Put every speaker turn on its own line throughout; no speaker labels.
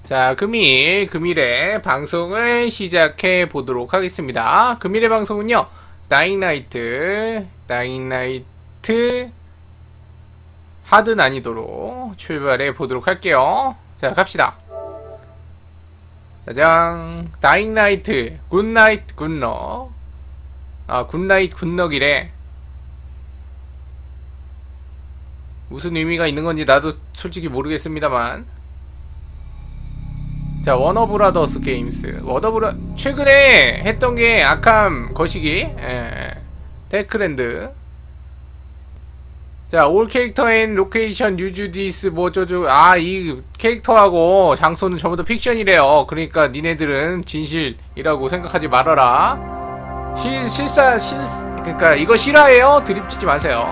자, 금일의 방송을 시작해 보도록 하겠습니다. 금일의 방송은요, 다잉라이트 하드 난이도로 출발해 보도록 할게요. 자, 갑시다. 짜잔, 다잉라이트 굿나잇 굿럭. 아, 굿나잇 굿럭이래. 무슨 의미가 있는 건지 나도 솔직히 모르겠습니다만. 자, 워너브라더스 게임스. 최근에 했던 게 아캄 거시기, 데크랜드. 자, 올 캐릭터 앤 로케이션 유즈 디스 뭐저저. 아, 이 캐릭터하고 장소는 전부 다 픽션이래요. 그러니까 니네들은 진실이라고 생각하지 말아라. 그러니까 이거 실화예요? 드립치지 마세요.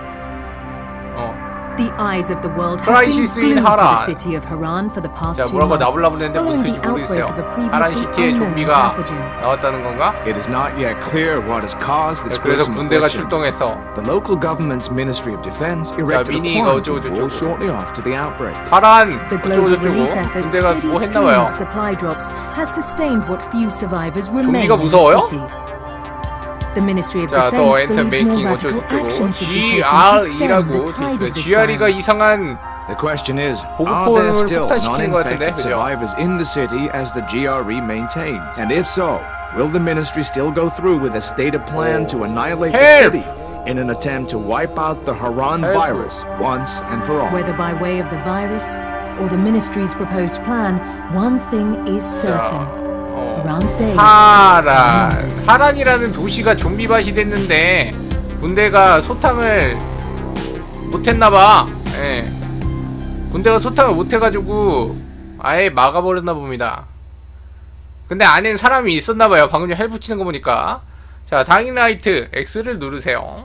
The eyes of the world have been glued to the city of Harran for the past 2 months.
following the outbreak of a previously unknown pathogen. 나왔다는 건가?
It is not yet clear what has caused this
그래서
gruesome
군대가
affliction.
출동해서
The local government's Ministry of Defense erected a quarantine wall shortly after the outbreak.
하란
The global relief
어쩌고저쩌고
effort's
군대가
steady
뭐
stream
했나봐요.
of supply drops has sustained what few survivors remain
좀비가
in
무서워요?
the city. The Ministry of
자, 더
Defense
엔터
believes more
메이킹
radical
어쩌고저쩌고
action should be taken to stem
GRE라고
the tide of this
GRE가
virus.
이상한
The question is, are
보급본을
there still
폭탄시키는 것 같은데,
non-infected
그죠?
survivors in the city as the GRE maintains? And if so, will the ministry still go through with a stated plan to annihilate the
Help!
city in an attempt to wipe out the Harran
Help!
virus once and for all?
Whether by way of the virus or the ministry's proposed plan, one thing is certain. Harran's days are numbered.
하란이라는 도시가 좀비밭이 됐는데 군대가 소탕을 못했나봐. 예. 군대가 소탕을 못해가지고 아예 막아버렸나 봅니다. 근데 안엔 사람이 있었나봐요. 방금 전에 헬 붙이는 거 보니까. 자, 다잉라이트 X를 누르세요.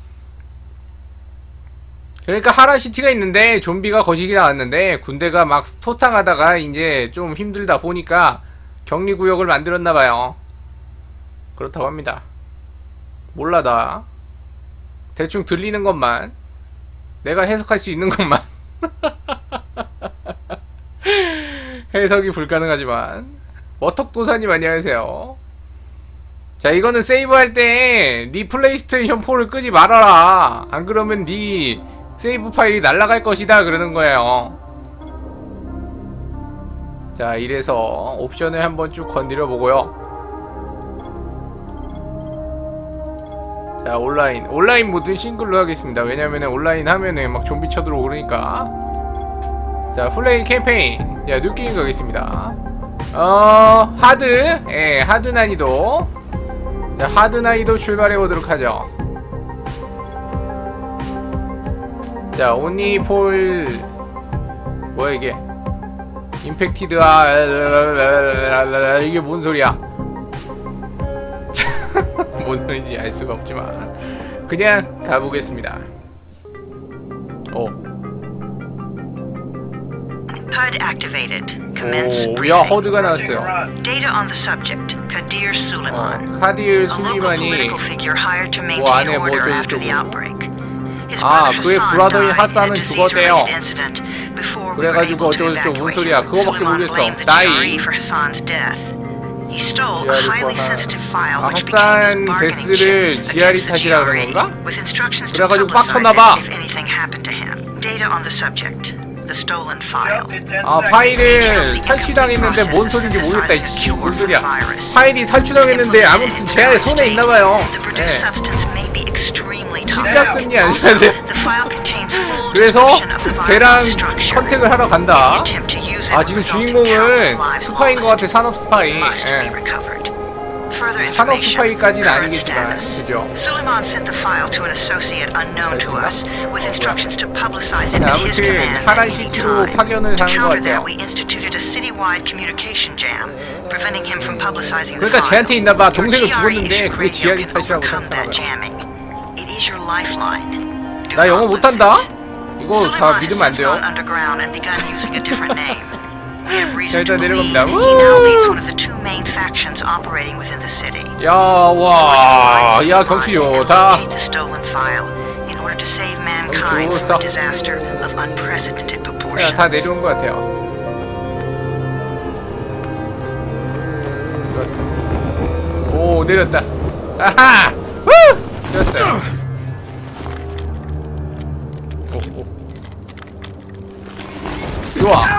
그러니까 하란시티가 있는데 좀비가 거시기 나왔는데 군대가 막 소탕하다가 이제 좀 힘들다 보니까 격리구역을 만들었나봐요. 그렇다고 합니다. 몰라, 나 대충 들리는 것만, 내가 해석할 수 있는 것만 해석이 불가능하지만. 머턱도사님 안녕하세요. 자, 이거는 세이브할 때 네 플레이스테이션 4를 끄지 말아라. 안 그러면 네 세이브 파일이 날아갈 것이다 그러는 거예요. 자, 이래서 옵션을 한번 쭉 건드려 보고요. 자, 온라인 모드는 싱글로 하겠습니다. 왜냐면은 온라인 하면은 막 좀비 쳐들어오고 그러니까. 자, 플레이 캠페인. 자, 뉴게임 가겠습니다. 하드. 예, 하드 난이도. 자, 하드 난이도 출발해 보도록 하죠. 자, 오니폴 뭐야 이게? 임팩티드. 이게 뭔 소리야? 뭔 소리인지 알 수가 없지만 그냥 가보겠습니다.
HUD activated. Commence
야,
briefing.
허드가 나왔어요.
Data on the subject, Kadir Suleiman.
카딜
A local
수리만이
political figure hired to
뭐 안에
maintain
뭐
order after
저쩌고.
the outbreak. His
아,
brother
그의
Hassan
브라더인
died in a
하산은 죽었대요.
disease-related incident before we were
그래가지고
able to
어쩌고저쩌고 뭔
evacuate.
소리야. 그거밖에
Suleiman
모르겠어.
blamed the
나이.
GRE for Hassan's death. He stole a
GRE
highly
거나.
sensitive file
아,
which became his
하산
bargaining
데스를
chip
GRE
against the
탓이라 그런
GRE,
건가?
with instructions to
그래가지고
publicize
빡쳤나봐.
it if anything happened to him. Data on the subject. The stolen file.
아, 파일을 탈취당했는데 뭔 소리인지 모르겠다. 이씨, 뭔 소리야. 파일이 탈취당했는데 아무튼 제 손에 있나봐요. 네. 십잡순이 안녕하세요. 그래서 쟤랑 컨택을 하러 간다. 아, 지금 주인공은 스파인 것 같아. 산업 스파이. 예. 산업 스파이까지는 아니겠지만, 그죠? 아무튼 하란시티로 파견을 가는 것 같아요. 그러니까 쟤한테 있나봐. 동생은 죽었는데 그게 GRE 탓이라고 생각하나봐요. 나 영어 못한다? 이거 다 믿으면 안 돼요. 자, 일단 내려갑니다. 야, 와, 야, 경치 좋다. 야, 다 내려온 것 같아요. 좋았어. 오, 내렸다. 아하! 후! 좋았어요. 좋아.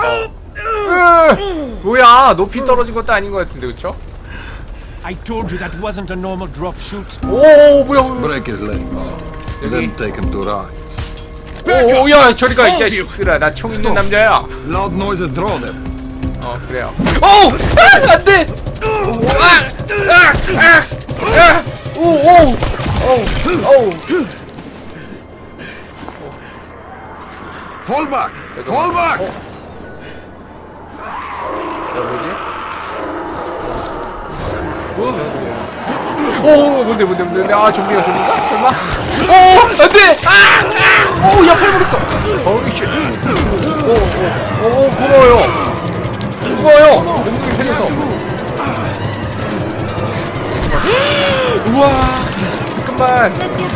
뭐야, 높이 떨어진 것도 아닌 것 같은데, 그쵸?
I told you that wasn't a normal drop shoot.
오, 뭐야.
Break his legs. Then take him to rise.
오, 야, 저리 가, 이 자식들아. 나 총 있는 남자야.
Loud noises draw them.
그래요. 오! 아! 안 돼!
Fall back! Fall back!
야, 뭐지? 오, 뭔데? 아, 좀비가? 설마? 오! 안 돼! 오, 야, 팔 버렸어! 어이씨. 오, 고마워요. 몸무게 편해서. 우와, 잠깐만.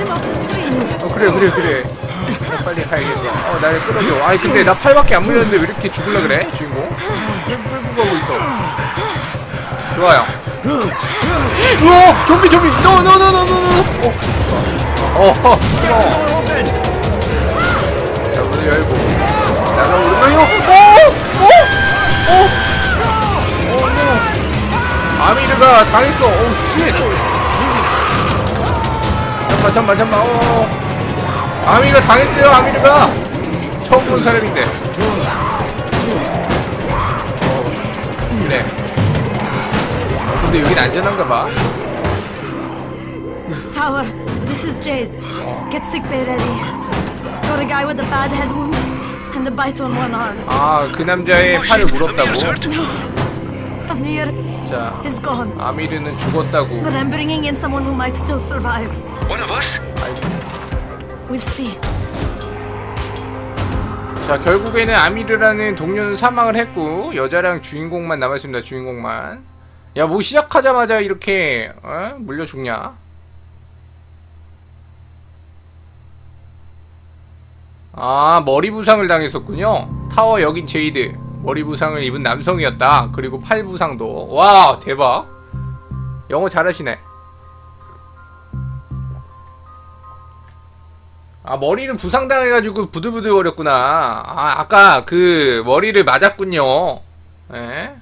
그래. 빨리 가야겠어. 나를 끌어줘. 아이, 근데 나 팔밖에 안 물렸는데 왜 이렇게 죽을라 그래, 주인공? 끌고 가고 있어. 좋아요. 우와, 좀비. 노. 자, 문을 열고. 나가오르면요. 아미르가 당했어. 오, 쉣. 잠깐만. 아미르가 당했어요, 아미르가. 처음 본 사람인데. 그래. 근데 여긴 안전한가 봐.
Tower, this is Jade. Get sick bay ready. Got a guy with a bad head wound and a bite on one arm.
그 남자의 팔을 물었다고?
Amir
자,
is gone.
아미르는 죽었다고.
But I'm bringing in someone who might still survive.
One of us?
We'll see.
자, 결국에는 아미르라는 동료는 사망을 했고 여자랑 주인공만 남았습니다. 주인공만. 야, 뭐 시작하자마자 이렇게 물려 죽냐? 머리 부상을 당했었군요. 타워 여긴 제이드. 머리 부상을 입은 남성이었다. 그리고 팔 부상도. 와, 대박. 영어 잘하시네. 머리를 부상당해가지고 부들부들거렸구나. 아까 그 머리를 맞았군요. 예.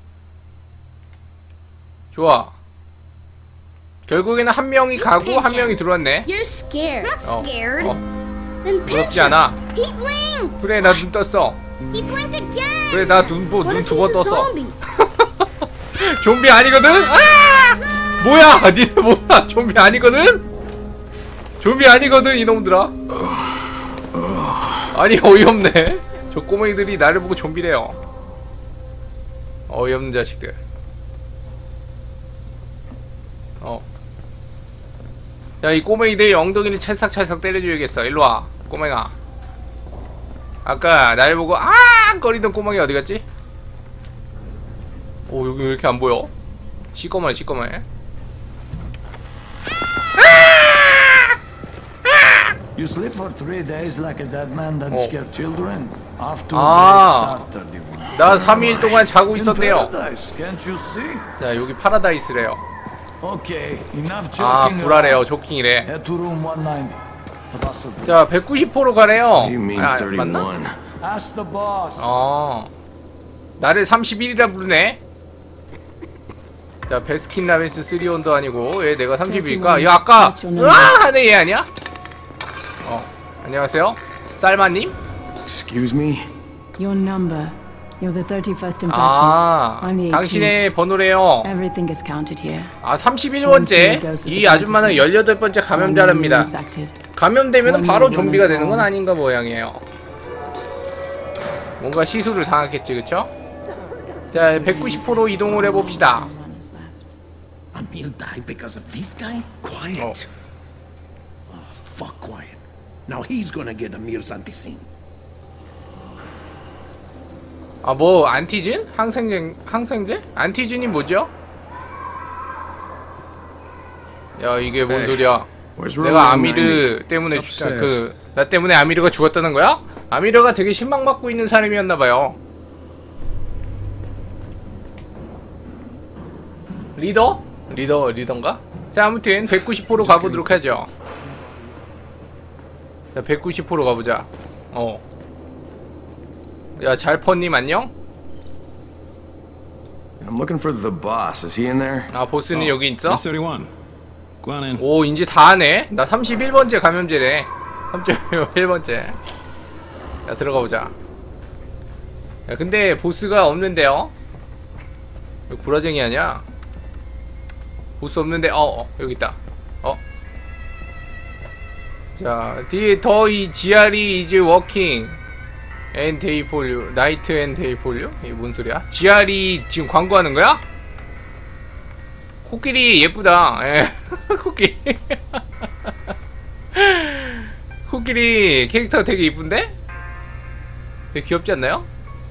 좋아. 결국에는 한 명이 가고 한 명이 들어왔네.
You're scared. Not scared. Then
무섭지 않아.
He blinked.
그래, 나 눈 떴어.
He blinked again.
그래, 나 눈 두 번 떴어.
Zombie?
좀비 아니거든? 뭐야, 니네 뭐야? 좀비 아니거든? 좀비 아니거든, 이놈들아. 아니, 어이없네. 저 꼬맹이들이 나를 보고 좀비래요. 어이없는 자식들. 야, 이 꼬맹이들 엉덩이를 찰싹찰싹 때려줘야겠어. 일로와, 꼬맹아. 아까 나를 보고 거리던 꼬맹이 어디갔지? 여기 왜 이렇게 안 보여? 시꺼머네.
You sleep for 3 days like a dead man that scared children. After started the one.
나 3일 동안 자고 있었대요.
Can't you see?
자, 여기 파라다이스래요.
Okay, enough joking.
불화래요. 조킹이래.
Head to room 190.
자, 190호로 가래요.
You mean 31.
맞나?
Ask the boss.
나를 31이라 부르네. 자, 베스킨 라빈스 3온도 아니고 얘 내가 30일까? 야, 아까 하네 얘 아니야? 안녕하세요. 쌀마님?
Excuse me?
Your number. You're the 31st infected. I'm the 18th.
당신의 번호래요.
Everything is counted here.
31번째. 이 아줌마는 18번째 감염자랍니다. 감염되면 바로 좀비가 되는 건 아닌가 모양이에요. 뭔가 시술을 당했겠지, 그쵸? 자, 190호로 이동을 해봅시다.
Amir died because of this guy? Quiet. Fuck quiet. Now he's gonna get Amir's antisin.
뭐 안티진? 항생제? 안티진이 뭐죠? 야, 이게 뭔 소리야? 내가 아미르 때문에 나 때문에 아미르가 죽었다는 거야? 아미르가 되게 신망받고 있는 사람이었나봐요. 리더인가? 자, 아무튼 190호로 가보도록 하죠. 자, 190호로 가보자. 야, 잘퍼님 안녕?
I'm looking for the boss. Is he in there?
아, 보스는 여기 있어?
31. Go on in.
오, 이제 다 하네. 나 31번째 감염제래. 31번째. 자, 들어가보자. 야, 근데 보스가 없는데요? 왜 구라쟁이 아니야? 보스 없는데, 여기 있다. 자, 이 GRE is working and day for you. night and day for you? 이게 뭔 소리야? GRE 지금 광고하는 거야? 코끼리 예쁘다. 예. 코끼리. 코끼리 캐릭터 되게 이쁜데? 되게 귀엽지 않나요?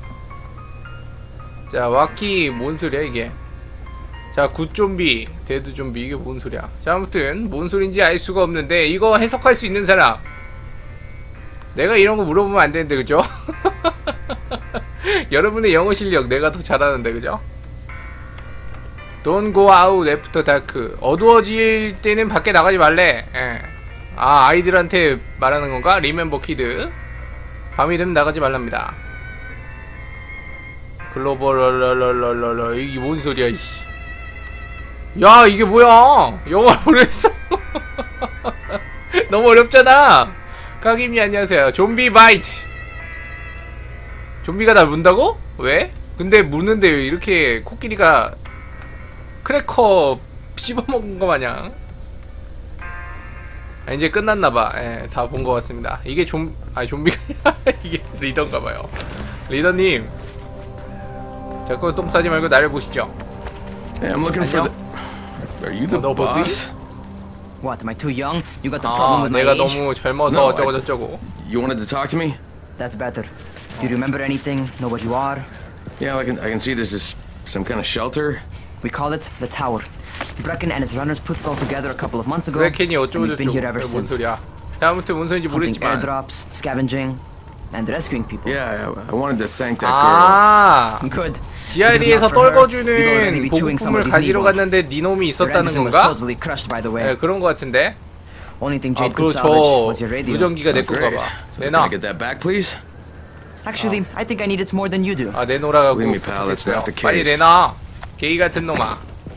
자, 와키 뭔 소리야 이게? 자, 굿좀비, 데드좀비 이게 뭔 소리야? 자, 아무튼 뭔 소린지 알 수가 없는데 이거 해석할 수 있는 사람. 내가 이런 거 물어보면 안 되는데, 그죠? 여러분의 영어 실력 내가 더 잘하는데, 그죠? Don't go out after dark. 어두워질 때는 밖에 나가지 말래. 예. 아, 아이들한테 말하는 건가? Remember kid. 밤이 되면 나가지 말랍니다. 글로벌 이게 뭔 소리야, 이씨. 야, 이게 뭐야? 영어를 모르겠어. 너무 어렵잖아. 까김이 안녕하세요. 좀비 바이트. 좀비가 날 문다고? 왜? 근데 무는데 이렇게 코끼리가 크래커 씹어먹은 거 마냥. 아, 이제 끝났나봐. 예, 다 본 것 같습니다. 이게 좀비가 이게 리더인가봐요. 리더님, 자꾸 똥 싸지 말고 나를 보시죠.
Hey, I'm looking for the. Are you the boss?
What? Am I too young? You got the problem with my
내가
age?
너무 젊어서 어쩌고 저쩌고.
You wanted to talk to me?
That's better. Do you remember anything? Know what you are?
Yeah, I can see this is some kind of shelter.
We call it the Tower. Brecken and his runners put it all together a couple of months ago.
브레켄이
and
어쩌고
we've been here ever
저쩌고. 뭔
since.
소리야? 자, 아무튼 뭔 소리인지
Hunting
모르겠지만.
airdrops, scavenging, and rescuing people.
Yeah, I wanted to thank that girl.
아,
Good.
GRE에서 떨궈주는 보급품을 가지러
갔는데
갔는데 네 놈이 있었다는 건가? 네, 그런 거 같은데. 아, 그리고 저 무전기가 내 건가 봐. 내놔.
Get that back, please.
Actually, I think I need it more than you do.
아, 내놓으라고. 빨리 내놔. 게이 같은 놈아.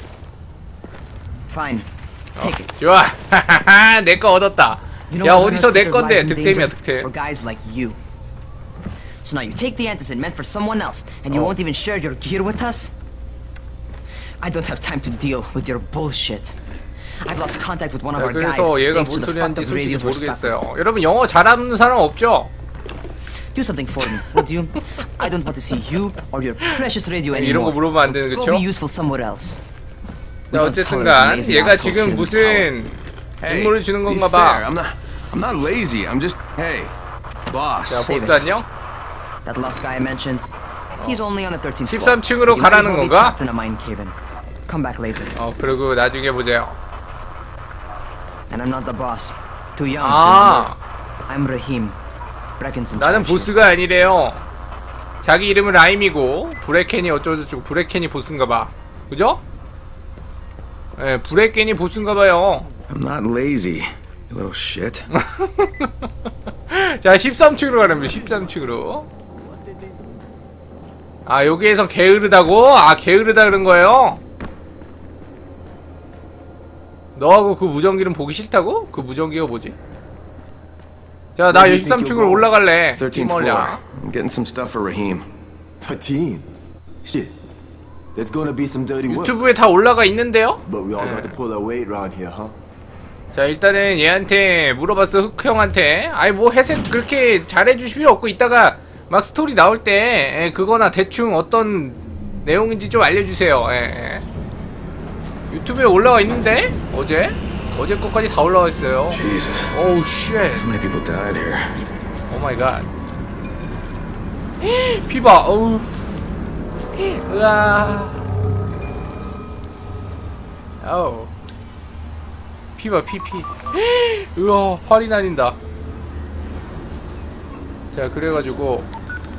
Fine. Take it.
좋아. 내 거 얻었다. 야, 어디서 내 건데? 득템이야, 득템.
For guys like you. So now you take the antizin meant for someone else, and you won't even share your gear with us? I don't have time to deal with your bullshit. I've lost contact with one of our guys
그래서 얘가
thanks to
뭔
the
소리
fucked
하는지
up
솔직히
radios we're stuck with.
모르겠어요. 여러분 영어 잘하는 사람 없죠?
Do something for me, would you? I don't want to see you or your precious radio anymore.
이런 거 물어보면 안 되는
Go
그쵸?
be useful somewhere else.
자, 어쨌든간 얘가 지금 무슨 임무를 주는 건가 봐.
I'm not lazy. I'm just hey, boss.
자, 보스 안녕?
That last guy I mentioned, he's only on the 13th floor.
13층으로 가라는 건가?
In a mine cave-in. Come back later.
그리고 나중에 보세요.
And I'm not the boss. Too young.
아,
I'm Rahim. Brecken's in
나는
charge.
보스가 아니래요. 자기 이름은 라임이고 브레켄이 어쩌고저쩌고. 브레켄이 보스인가 봐. 그죠? 예, 브레켄이 보스인가 봐요.
I'm not lazy. You little shit.
자, 13층으로 가랍니다. 13층으로. 아, 여기에선 게으르다고? 아, 게으르다 그런 거예요? 너하고 그 무전기는 보기 싫다고? 그 무전기가 뭐지? 자, 나 13층으로 올라갈래.
13th floor. I'm getting some stuff for Rahim.
13? Shit. There's gonna be some dirty work.
유튜브에 다 올라가 있는데요?
But we all got to pull our weight around here, huh?
자, 일단은 얘한테 물어봤어. 흑형한테. 아이, 뭐 해석 그렇게 잘해주실 필요 없고 이따가 막 스토리 나올 때 그거나 대충 어떤 내용인지 좀 알려주세요. 유튜브에 올라와 있는데? 어제 것까지 다 올라와 있어요.
Jesus.
오우 쉣.
How many people died here?
오 마이 갓. 피봐. 어우. 으아. 어우. 피봐, 피. 으아, 활이 날린다. 자, 그래가지고.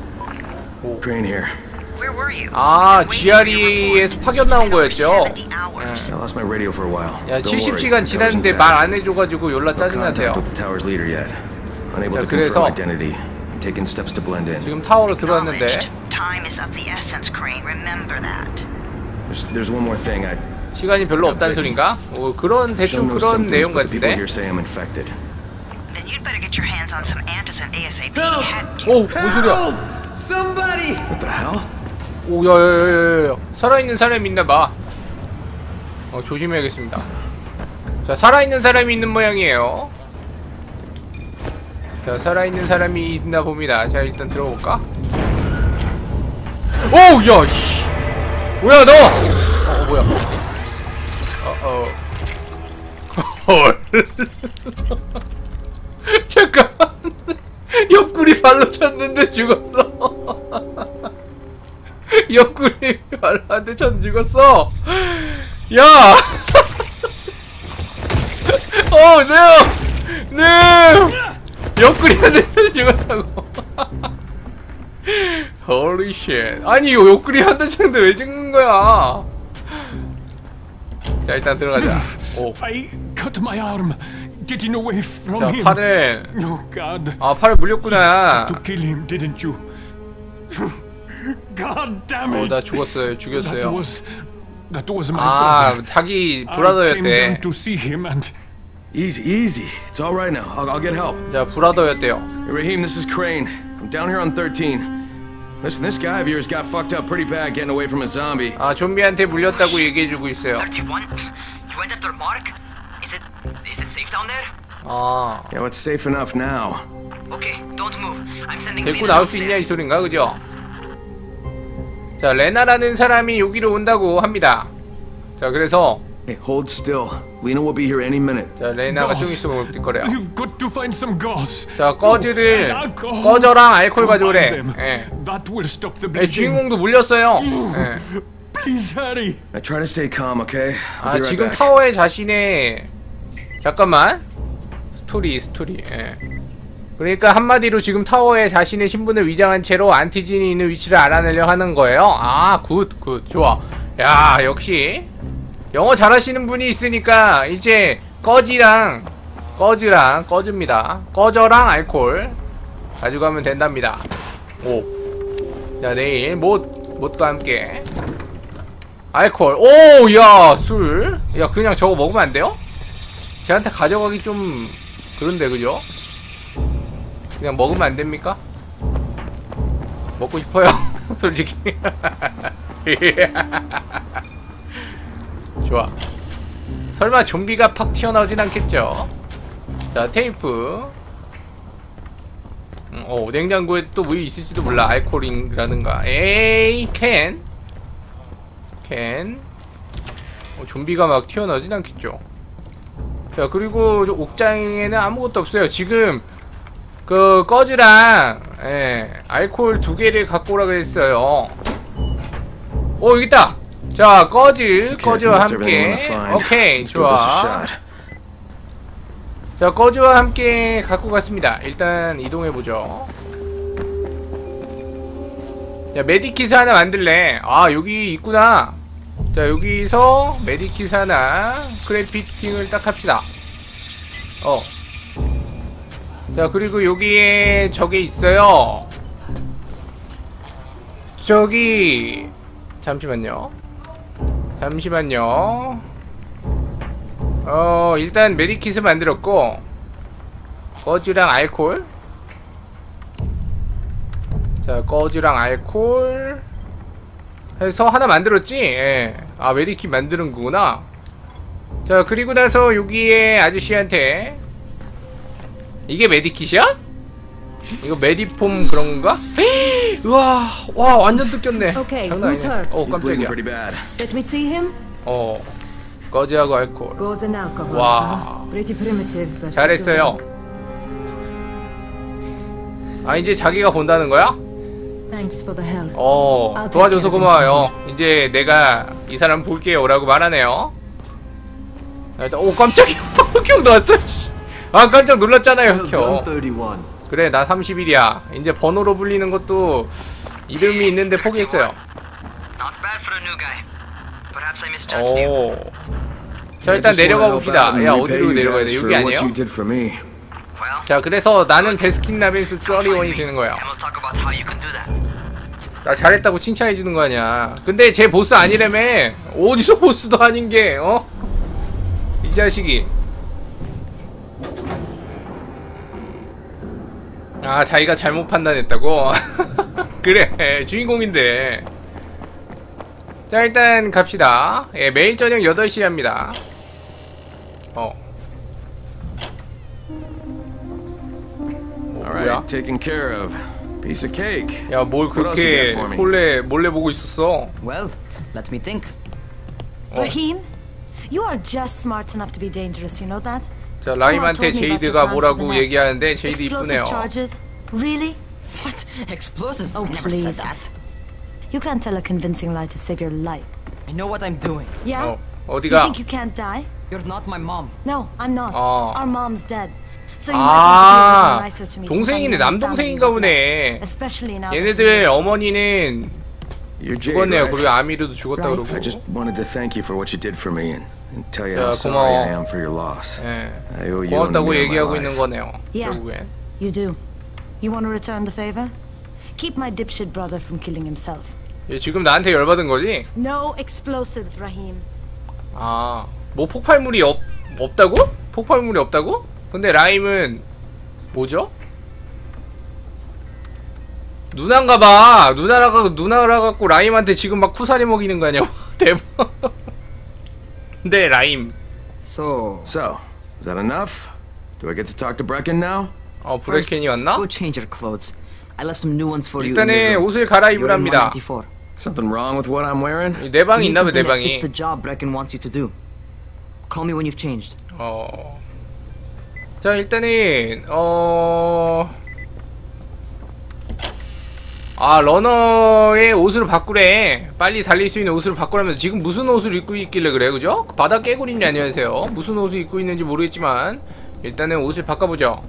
Crane here.
아, GRE에서 파견 나온 거였죠?
I lost my radio for a while.
야 70시간 지났는데 말 안 해줘가지고 연락 짜증나대요. 자 그래서 지금 타워로 들어왔는데
There's one more thing.
시간이 별로 없다는 소린가? 오, 그런 대충 그런 내용 같은데. 오, 뭔 소리야?
Somebody!
What the hell?
오, 야야야야야, 살아있는 사람이 있나봐. 조심해야겠습니다. 자, 살아있는 사람이 있는 모양이에요. 자, 살아있는 사람이 있나 봅니다. 자, 일단 들어볼까? 오, 야, 씨, 뭐야 너? 뭐야? 헐. 잠깐만. 옆구리 발로 쳤는데 죽었어. 옆구리 발로한테 쳤는데 죽었어. 야. 네. 옆구리한테 죽었다고. Holy shit. 아니 이거 옆구리한테 쳤는데 왜 죽는 거야? 자 일단 들어가자. 오.
I cut my arm getting away from
자,
him.
팔을.
Oh God.
아 팔을 물렸구나.
To kill him, didn't you? God damn it.
나 죽었어요. 죽였어요.
That was my
brother. 닭이 브라더였대.
I came down to see him and.
Easy. It's all right now. I'll get help.
자 브라더였대요.
Hey, Raheem, this is Crane. I'm down here on 13. Listen, this guy of yours got fucked up pretty bad getting away from a zombie.
아 좀비한테 물렸다고 얘기해주고 있어요.
31? You went after Mark? Is it safe down there?
아.
Yeah, it's safe enough now.
Okay, don't move. I'm sending.
데리고 나올 수 있냐 이 소린가, 그죠? 자 레나라는 사람이 여기로 온다고 합니다. 자 그래서.
Hey, hold still. Lena will be here any minute.
자 레나가 좀 있으면 올 거래요.
You've got to find some gas.
자 꺼즈를 꺼저랑 알코올 가져오래. 예.
That will stop the
bleeding. 주인공도 물렸어요. 예.
Please hurry.
I try to stay calm, okay?
아 지금 타워에 자신의 잠깐만 스토리. 예. 그러니까 한마디로 지금 타워에 자신의 신분을 위장한 채로 안티진이 있는 위치를 알아내려 하는 거예요. 아 굿 좋아. 야 역시. 영어 잘하시는 분이 있으니까 이제 꺼즈랑 알콜 가져가면 된답니다. 오. 자 내일 못과 함께 알콜. 오, 야 술. 야 그냥 저거 먹으면 안 돼요? 쟤한테 가져가기 좀 그런데 그죠? 그냥 먹으면 안 됩니까? 먹고 싶어요. 솔직히. 좋아. 설마 좀비가 팍 튀어나오진 않겠죠? 자 테이프. 냉장고에 또 뭐 있을지도 몰라. 알코올이라든가. 에이 캔. 좀비가 막 튀어나오진 않겠죠. 자 그리고 옥장에는 아무것도 없어요. 지금 그 꺼즈랑 알코올 2개를 갖고 오라 그랬어요. 여기 있다. 자 꺼즈와 함께. 오케이 좋아. 자 꺼즈와 함께 갖고 갔습니다. 일단 이동해보죠. 야 메디킷 하나 만들래. 아 여기 있구나. 자 여기서 메디킷 하나 크래피팅을 딱 합시다. 자 그리고 여기에 저게 있어요. 저기 잠시만요. 일단 메디킷을 만들었고 꺼즈랑 알콜. 자 꺼즈랑 알콜 해서 하나 만들었지? 예. 아 메디킷 만드는 거구나. 자 그리고 나서 여기에 아저씨한테 이게 메디킷이야? 이거 메디폼 그런 건가? 우와, 와 완전 뜯겼네.
Okay,
장난
who's
아니네.
hurt?
깜짝이야.
Let me see him.
꺼즈하고 알코올.
Gauze and alcohol.
와.
Pretty primitive, but
잘했어요. 아 이제 자기가 본다는 거야?
Thanks for the help.
도와줘서 고마워요. 이제 내가 이 사람 볼게요 라고 말하네요. 일단 깜짝이야. 형 나왔어. 아 깜짝 놀랐잖아요 형. 그래 나 31이야. 이제 번호로 불리는 것도 이름이 있는데 포기했어요. 오. 자, 일단 내려가 봅시다. 야, 어디로 내려가야 돼? 여기 아니에요? 자, 그래서 나는 베스킨라빈스 31이 되는 거야. 나 잘했다고 칭찬해주는 거 아니야. 근데 쟤 보스 아니라며. 어디서 보스도 아닌 게, 어? 이 자식이. 아, 자기가 잘못 판단했다고? 그래, 주인공인데. 자, 일단 갑시다. 예, 매일 저녁 8시에 합니다.
뭐야? Taken care of. Piece of cake.
야, 뭘 그렇게 몰래 보고 있었어?
Well, let me think.
Rahim, you are just smart enough to be dangerous. You know that?
자, 라임한테 제이드가 뭐라고 얘기하는데 제이드 이쁘네요.
Really?
What? Explosives?
Oh,
I never said
please.
that.
You can't tell a convincing lie to save your life.
I know what I'm doing.
Yeah?
어디가?
You think you can't die?
You're not my mom.
No, I'm not. Our mom's dead. So you
아,
might be nicer to me.
동생이네, 남동생인가 보네.
Especially now.
얘네들 어머니는 죽었네요. 그리고 아미르도 죽었다 그러고.
I just wanted to thank you for what you did for me and tell you how sorry I am for your loss. I owe you
고맙다고 얘기하고 있는 거네요.
Yeah,
결국엔.
you do. You want to return the favor? Keep my dipshit brother from killing himself.
얘 지금 나한테 열받은 거지?
No explosives, Rahim.
아, 뭐 폭발물이 없다고? 폭발물이 없다고? 근데 라임은 뭐죠? 누나인가봐. 누나라 갖고 라임한테 지금 막 쿠사리 먹이는 거 아니야? 대박. 근데 라임.
So, is that enough? Do I get to talk to Brecken now?
브레켄이 왔나?
Go change your clothes. I left some new ones for you.
일단은 옷을 갈아입으랍니다.
Something wrong with what I'm wearing?
내 방이 있나 봐, 내 방이.
It's the job Brecken wants you to do. Call me when you've changed.
자, 일단은 러너의 옷을 바꾸래. 빨리 달릴 수 있는 옷을 바꾸라면서 지금 무슨 옷을 입고 있길래 그래, 그죠? 바다 깨구리님 안녕하세요. 무슨 옷을 입고 있는지 모르겠지만 일단은 옷을 바꿔보죠.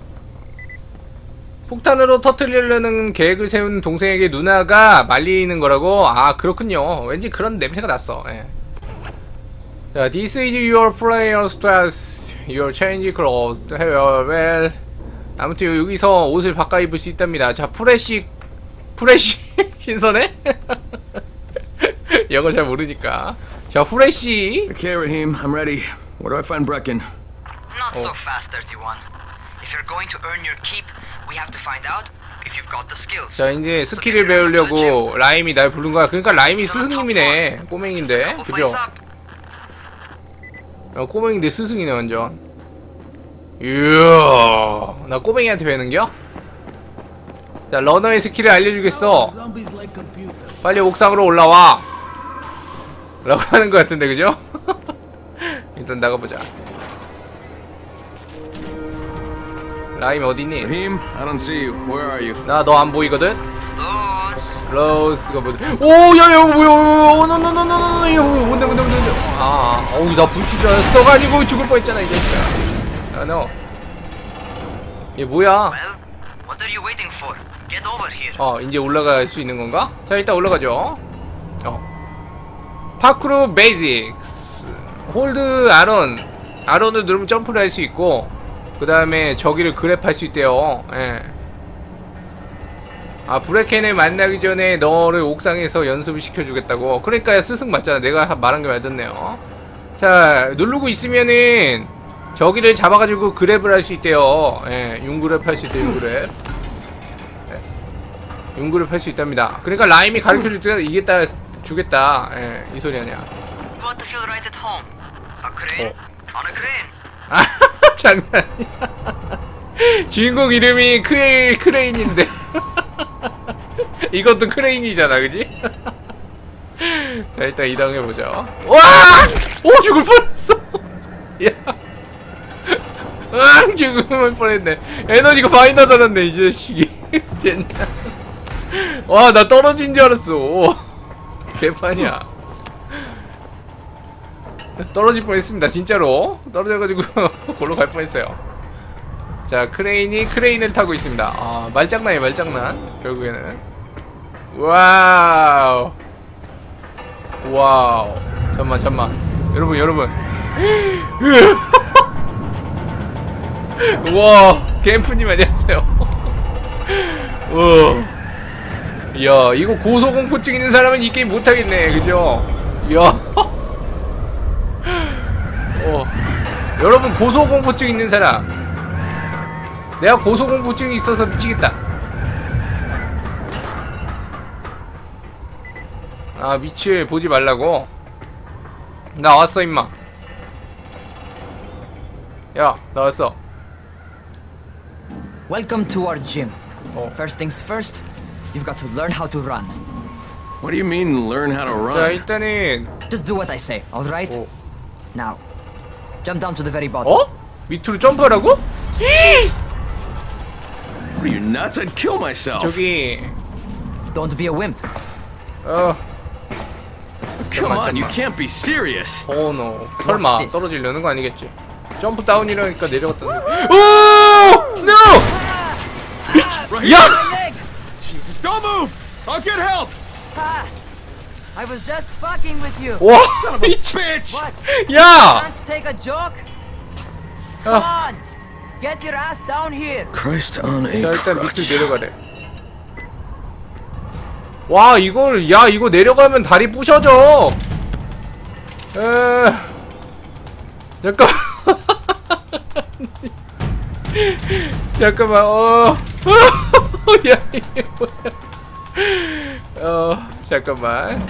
폭탄으로 터뜨리려는 계획을 세운 동생에게 누나가 말리는 거라고? 아, 그렇군요. 왠지 그런 냄새가 났어. 예. 자, this is your player's dress. Your change clothes. Well. 아무튼 여기서 옷을 바꿔 입을 수 있답니다. 자, 프레시 신선해? 영어 잘 모르니까. 자, 후레쉬.
Okay, Rahim, I'm ready. Where do I find Brecken?
Not so fast, 31. If you're going to earn your keep, we have to find out if you've got the skills.
자, 이제 스킬을 배우려고 라임이 날 부른 거야. 그러니까 라임이 스승님이네. 꼬맹인데, 그죠? 꼬맹인데 스승이네 완전. 이야, 나 꼬맹이한테 배우는겨? 자, 러너의 스킬을 알려주겠어. 빨리 옥상으로 올라와 라고 하는 것 같은데, 그죠? 일단 나가보자. 라임 어디니?
Rahim, I don't see you. Where are you?
나 너 안 보이거든? 클로스가 뭐지? 오, 야야, 뭐야? 노노노노노, 이거 뭔데? 아, 어우, 나 불치자 써가지고 죽을 뻔했잖아, 이 자식아. 아, 너. 얘 뭐야?
What are you waiting for? Get over here.
이제 올라갈 수 있는 건가? 자, 일단 올라가죠. 파크루 베이직스. 홀드 아론을 누르면 점프를 할 수 있고, 그 다음에 저기를 그랩할 수 있대요. 예. 아, 브레켄을 만나기 전에 너를 옥상에서 연습을 시켜주겠다고. 그러니까 스승 맞잖아. 내가 말한 게 맞았네요. 자, 누르고 있으면은 저기를 잡아가지고 그랩을 할 수 있대요. 예, 융그랩 할 수 있대요. 융그랩. 예. 융그랩 할 수 있답니다. 그러니까 라임이 가르쳐줄 때 이겠다 주겠다. 예, 이 소리 아니야.
Want to feel right at home? A crane? On a crane.
아, 장난이야. 주인공 이름이 크레인인데. 이것도 크레인이잖아, 그지? 자, 일단 이동해보자. 와! 오, 죽을 뻔했어! 야. 죽을 뻔했네. 에너지가 많이 나달았네, 이 자식이. 진짜. 와, 나 떨어진 줄 알았어. 개판이야. 떨어질 뻔했습니다, 진짜로. 떨어져가지고 골로 갈 뻔했어요. 자, 크레인을 타고 있습니다. 아, 말장난이야, 말장난. 결국에는. 와우. 잠만. 여러분. 우와, 캠프님 안녕하세요. 야, 이거 고소공포증 있는 사람은 이 게임 못하겠네, 그죠? 야. 여러분, 고소공포증 있는 사람. 내가 고소공포증이 있어서 미치겠다. 아, 미칠 보지 말라고? 나 왔어, 임마. 야, 나 왔어.
Welcome to our gym. First things first, you've got to learn how to run.
What do you mean, learn how to run?
자, 일단은
Just do what I say, all right? Now, jump down to the very bottom.
어? 밑으로 점프하라고?
Are you nuts? I'd kill myself.
저기.
Don't be a wimp.
Come on, you can't be serious.
Oh no. 설마 떨어지려는 거 아니겠지? 점프 다운이라니까 내려갔다. 오! No! 야!
Jesus, don't move! I'll get help.
I was just fucking with you.
와!
Son of a bitch!
What?
야!
Can't take a joke? Come on! Get your ass down here.
Christ on a
자, 일단
crutch.
밑으로 내려가래. 와, 이걸 이거 내려가면 다리 부셔져. 잠깐. 잠깐만. 야, 이게 뭐야? 잠깐만.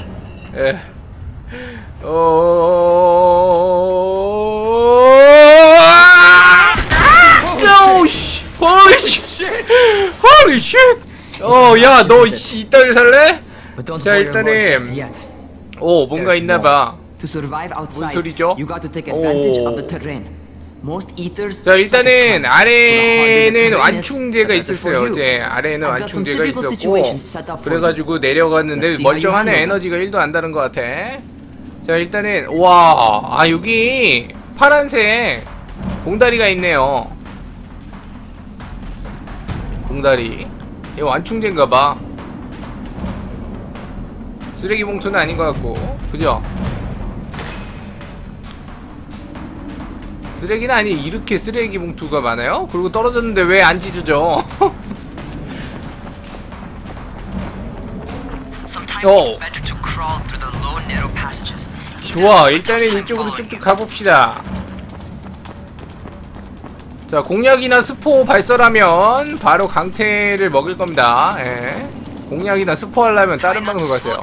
Holy shit! 야, 너 이따위 살래? 자, 일단은 뭔가 있나봐. 무슨 소리죠? 자, 일단은 아래에는 완충제가 있었어요. 이제 아래에는 완충제가 있었고, 그래가지고 내려갔는데 멀쩡하네. 에너지가 1도 안 다른 것 같아. 자, 일단은 와, 여기 파란색 봉다리가 있네요. 봉다리. 이거 완충제인가봐. 쓰레기 봉투는 아닌 것 같고, 그죠? 쓰레기는 아니, 이렇게 쓰레기 봉투가 많아요? 그리고 떨어졌는데 왜 안 찢어져? 좋아, 일단은 이쪽으로 쭉쭉 가봅시다. 자, 공략이나 스포 발설하면 바로 강태를 먹을 겁니다. 예. 공략이나 스포 하려면 다른 방송 가세요.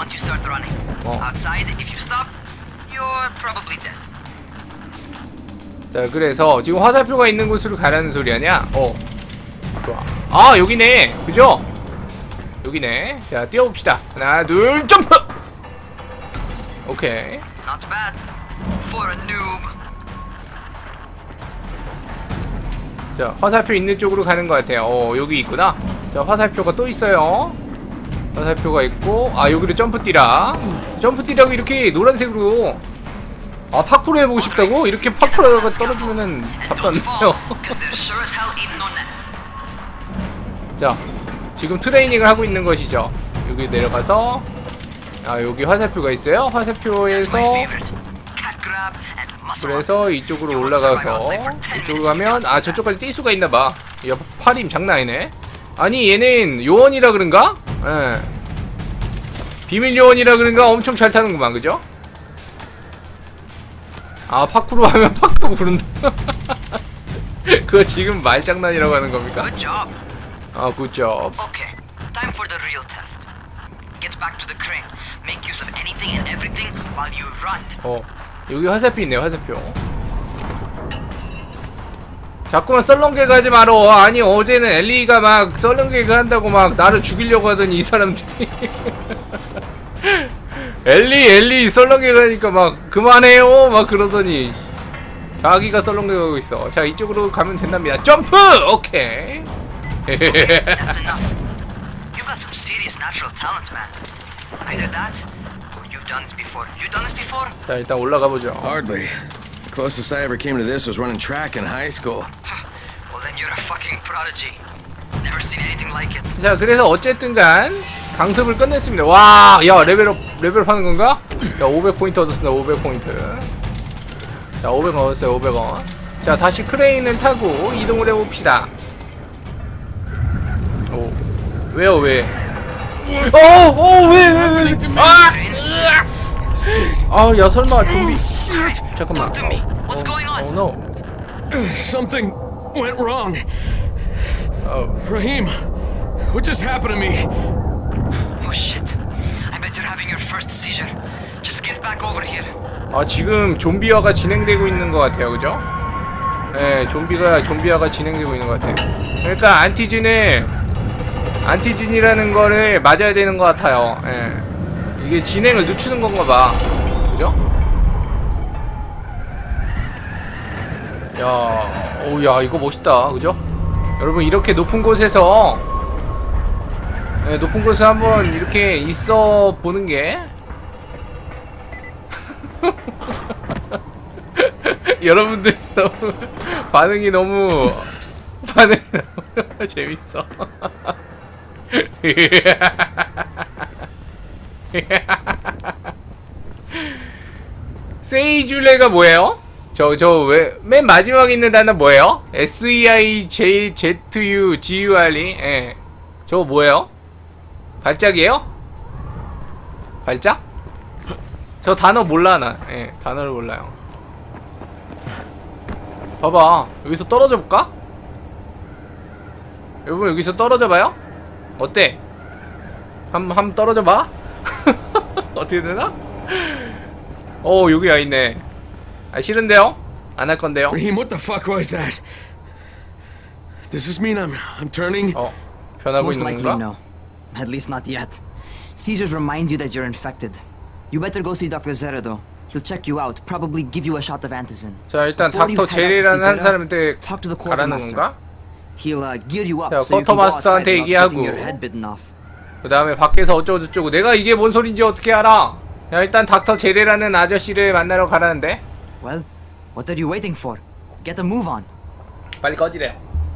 자, 그래서 지금 화살표가 있는 곳으로 가라는 소리 아냐? 좋아. 아, 여기네. 그죠? 여기네. 자, 뛰어봅시다. 하나, 둘, 점프! 오케이. 자, 화살표 있는 쪽으로 가는 것 같아요. 여기 있구나. 자, 화살표가 또 있어요. 화살표가 있고, 여기로 점프 뛰라. 점프 뛰라고 이렇게 노란색으로. 파쿠르 해보고 싶다고? 이렇게 파쿠르가 떨어지면은 답도 안 나요. 자, 지금 트레이닝을 하고 있는 것이죠. 여기 내려가서, 여기 화살표가 있어요. 화살표에서, 그래서 이쪽으로 올라가서, 이쪽으로 가면, 저쪽까지 뛸 수가 있나봐. 야, 팔힘 장난 아니네. 아니, 얘는 요원이라 그런가? 예. 비밀 요원이라 그런가? 엄청 잘 타는구만, 그죠? 파쿠르 하면 파쿠르 부른다. 그거 지금 말장난이라고 하는 겁니까? Good job.
Okay, time for the real test. Get back to the crane. Make use of anything and everything while you run.
여기 화살표 있네요, 화살표. 자꾸만 썰렁개그 하지 말어. 아니, 어제는 엘리가 막 썰렁개그 한다고 막 나를 죽이려고 하더니 이 사람들이. 엘리 썰렁개그 하니까 막 그만해요 막 그러더니 자기가 썰렁개그 하고 있어. 자, 이쪽으로 가면 된답니다. 점프! 오케이.
That's enough. You've got some serious natural talent, man. Either that, or you've done this before. You done this before?
자, 일단 올라가 보죠.
Hardly. The closest I ever came to this was running track in high school.
Well, then you're a fucking prodigy.
자, 그래서 어쨌든간 강습을 끝냈습니다. 와, 야, 레벨업 하는 건가? 자, 500포인트 얻었습니다. 500포인트. 자, 500원 얻었어요. 500원. 자, 다시 크레인을 타고 이동을 해봅시다. 오, 왜요, 왜? 왜? 야, 설마 좀비. 잠깐만. no.
Something went wrong. Rahim, what just happened to me?
Oh shit. I bet you're having your first seizure. Just get back over here.
지금 좀비화가 진행되고 있는 것 같아요, 그죠? 네, 좀비화가 진행되고 있는 것 같아요. 그러니까 안티진이라는 거를 맞아야 되는 것 같아요. 예. 이게 진행을 늦추는 건가 봐. 그죠? 야, 이거 멋있다. 그죠? 여러분, 이렇게 높은 곳에서 높은 곳에 한번 이렇게 있어 보는 게 여러분들 반응이 너무 재밌어. 세이줄레가 뭐예요? 왜 맨 마지막에 있는 단어 뭐예요? SEIJZUGURE. 예. 저거 뭐예요? 발작이에요? 발작? 저 단어 몰라 나. 예, 단어를 몰라요. 봐봐, 여기서 떨어져 볼까? 여러분, 여기서 떨어져 봐요? 어때? 한번 떨어져 봐? 어떻게 되나? 여기 와 있네. 싫은데요? 안 할 건데요?
Rahim, what the fuck was that? Does this mean I'm turning?
변하고
Most
있는
likely
건가?
no. At least not yet. Caesars reminds you that you're infected. You better go see Dr. Zera though. He'll check you out, probably give you a shot of antizin.
자, 일단 닥터 제리라는 한 사람한테 가라는 건가?
He'll gear you up
자,
so you can go outside
쿼터마스터한테
without getting
얘기하고
your head bitten off.
그 다음에 밖에서 어쩌고저쩌고. 내가 이게 뭔 소린지 어떻게 알아? 야, 일단 닥터 제리라는 아저씨를 만나러 가라는데.
Well, what are you waiting for? Get a move on.
빨리 꺼지래.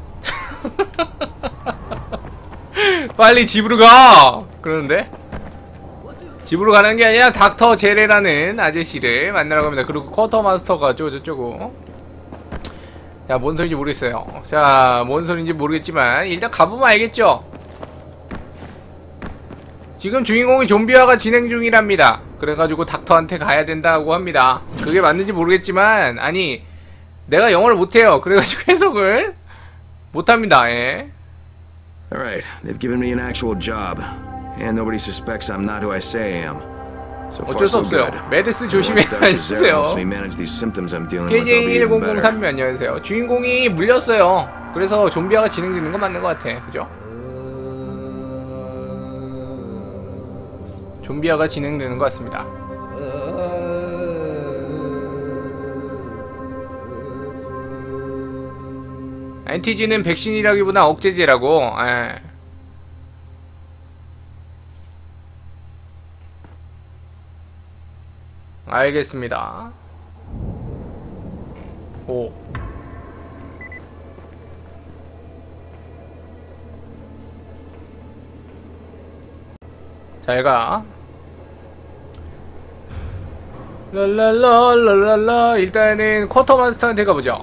빨리 집으로 가! 그러는데? 집으로 가는 게 아니라 닥터 제레라는 아저씨를 만나러 갑니다. 그리고 쿼터마스터가 어쩌고저쩌고. 자, 뭔 소리인지 모르겠어요. 자, 뭔 소리인지 모르겠지만 일단 가보면 알겠죠? 지금 주인공이 좀비화가 진행 중이랍니다. 그래가지고 닥터한테 가야 된다고 합니다. 그게 맞는지 모르겠지만, 아니, 내가 영어를 못해요. 그래가지고 해석을 못합니다. 예.
Alright, they've given me an actual job. And nobody suspects I'm not who I say I am. So far,
어쩔 수
so
없어요.
good.
메르스 조심해주세요.
helps me manage these symptoms I'm dealing with. They'll be even better.
KJ1003님 안녕하세요. 주인공이 물렸어요. 그래서 좀비화가 진행되는 건 맞는 것 같아. 그죠? 좀비화가 진행되는 것 같습니다. 안티지는 백신이라기보다 억제제라고. 에. 알겠습니다. 오. 잘가. 랄랄랄랄랄라. 일단은 쿼터마스터한테 가보죠.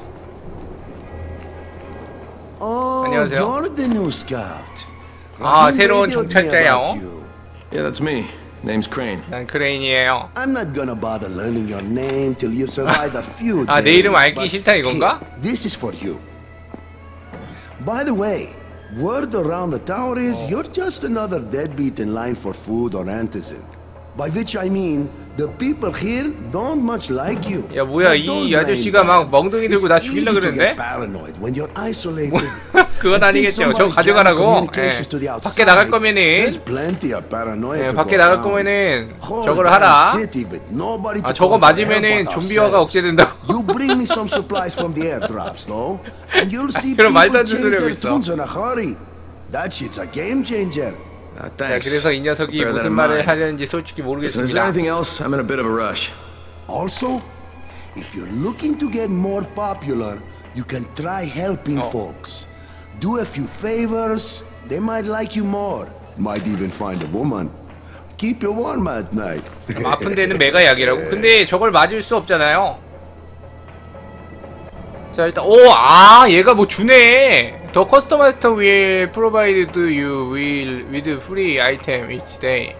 안녕하세요.
You're the new scout.
새로운 정찰자요.
Yeah, that's me. Name's Crane.
난 크레인이에요.
I'm not gonna bother learning your name till you survive a few days.
내 이름 알기 싫다 이건가?
Here, this is for you. By the way, word around the tower is you're just another deadbeat in line for food or antizin. By which I mean, the people here don't much like you.
야, 뭐야, 이 아저씨가 막 멍둥이 들고 나 죽이려고 그러는데? 그건 아니겠죠. 저 가져가라고. 밖에 나갈 거면은 밖에 나갈 거면은 저걸 하라. 저거 맞으면은 좀비화가 억제된다고. 그럼 말도 안 되는 소리 하고 있어. 자, 그래서 이 녀석이 무슨 말을 하려는지 솔직히 모르겠습니다.
I'm in a bit of a rush.
Also, if you're looking to get more popular, you can try helping folks. Do a few favors, they might like you more. Might even find a woman. Keep you warm at night.
아픈 데는 메가 약이라고? 근데 저걸 맞을 수 없잖아요. 자 일단 얘가 뭐 주네. The customer will provide you with free item each day.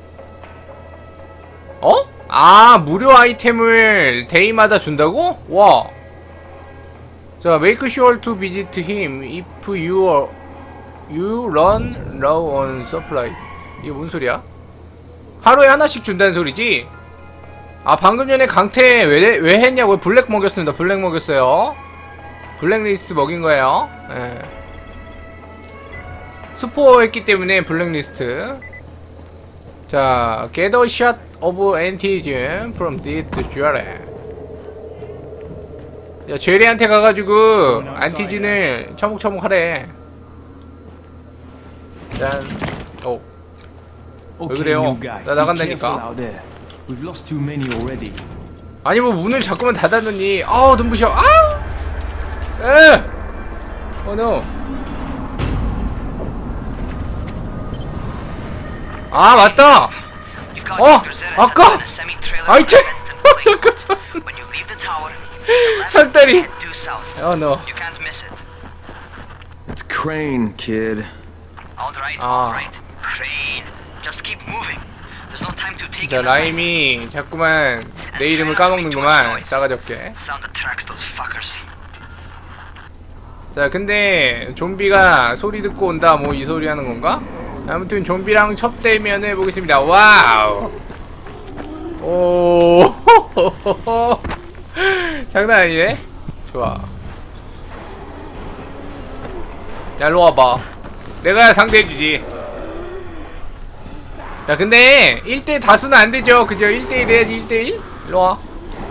무료 아이템을 데이마다 준다고? 와. 자, make sure to visit him if you run low on supply. 이게 뭔 소리야? 하루에 하나씩 준다는 소리지? 방금 전에 강태 왜 했냐고요? 블랙 먹였습니다. 블랙 먹였어요. 블랙리스트 먹인 거예요. 예. 스포 했기 때문에 블랙리스트. 자, get a shot of antigen from this jewelry. 야, 죄리한테 가가지고 안티진을 처묵처묵 하래. 짠. 왜 그래요? 나 나간다니까. 아니 뭐 문을 자꾸만 닫아놓니. 눈부셔. no. 맞다. 아까 아이템. 잠깐만. 상다리. no.
It's Crane, kid.
All right. Crane. Just keep moving. There's no time to take.
자, 라임이 자꾸만 내 이름을 까먹는구만. 싸가지 없게. 자, 근데 좀비가 소리 듣고 온다. 뭐 이 소리 하는 건가? 아무튼 좀비랑 첫 대면 해보겠습니다. 와우. 오. 장난 아니네. 좋아. 야, 일로 와봐. 내가 상대해주지. 자, 근데 1대 다수는 안 되죠. 그죠? 1대1 해야지. 1대1. 일로 와.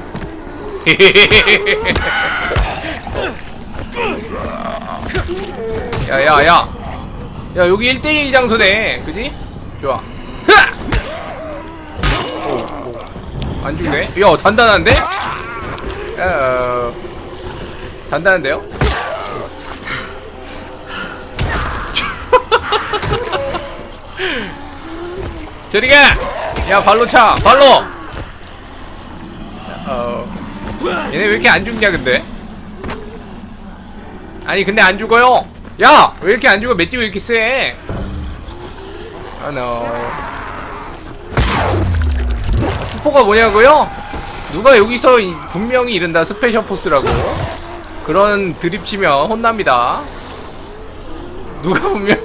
야, 여기 1대1 장소네. 그지? 좋아. 안 죽네? 야, 단단한데? 단단한데요? 저리가! 야, 발로 차! 발로! 얘네 왜 이렇게 안 죽냐, 근데? 아니, 근데 안 죽어요! 야! 왜 이렇게 안 죽어? 맷집이 왜 이렇게 세? no. 스포가 뭐냐고요? 누가 여기서 분명히 이른다. 스페셜 포스라고. 그런 드립 치면 혼납니다. 누가 분명히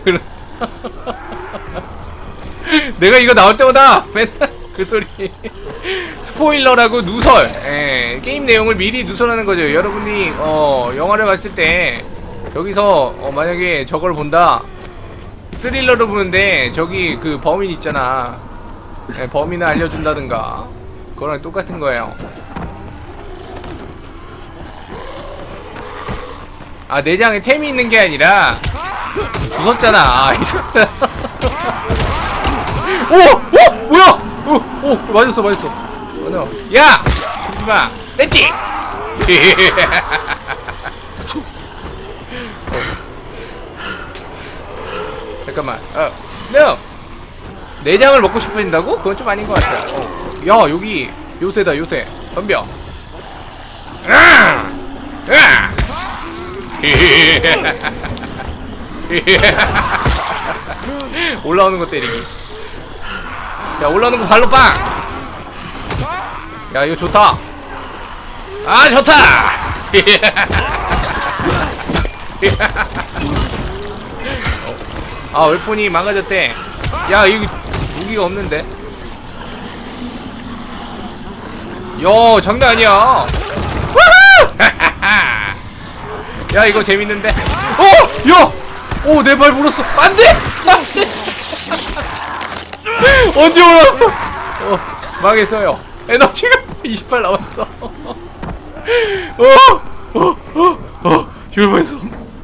내가 이거 나올 때마다 맨날 그 소리. 스포일러라고 누설. 게임 내용을 미리 누설하는 거죠. 여러분이 영화를 봤을 때 여기서 만약에 저걸 본다. 스릴러를 보는데 저기 그 범인 있잖아. 범인을 알려준다든가. 그거랑 똑같은 거예요. 내장에 템이 있는 게 아니라 무섭잖아. 뭐야? 맞았어. 야! 그러지마. 됐지? 잠깐만. no. 내장을 먹고 싶어진다고? 그건 좀 아닌 것 같아. 야, 여기 요새다. 요새 덤벼. 올라오는 거 때리기. 자, 올라오는 거 발로 빵. 야, 이거 좋다. 좋다. 웰폰이 망가졌대. 야, 여기 무기가 없는데. 야, 장난 아니야. 야, 이거 재밌는데. 야! 내 발 물었어. 안 돼! 언제 올라왔어? 망했어요. 에너지가 28 남았어. 죽을 뻔했어.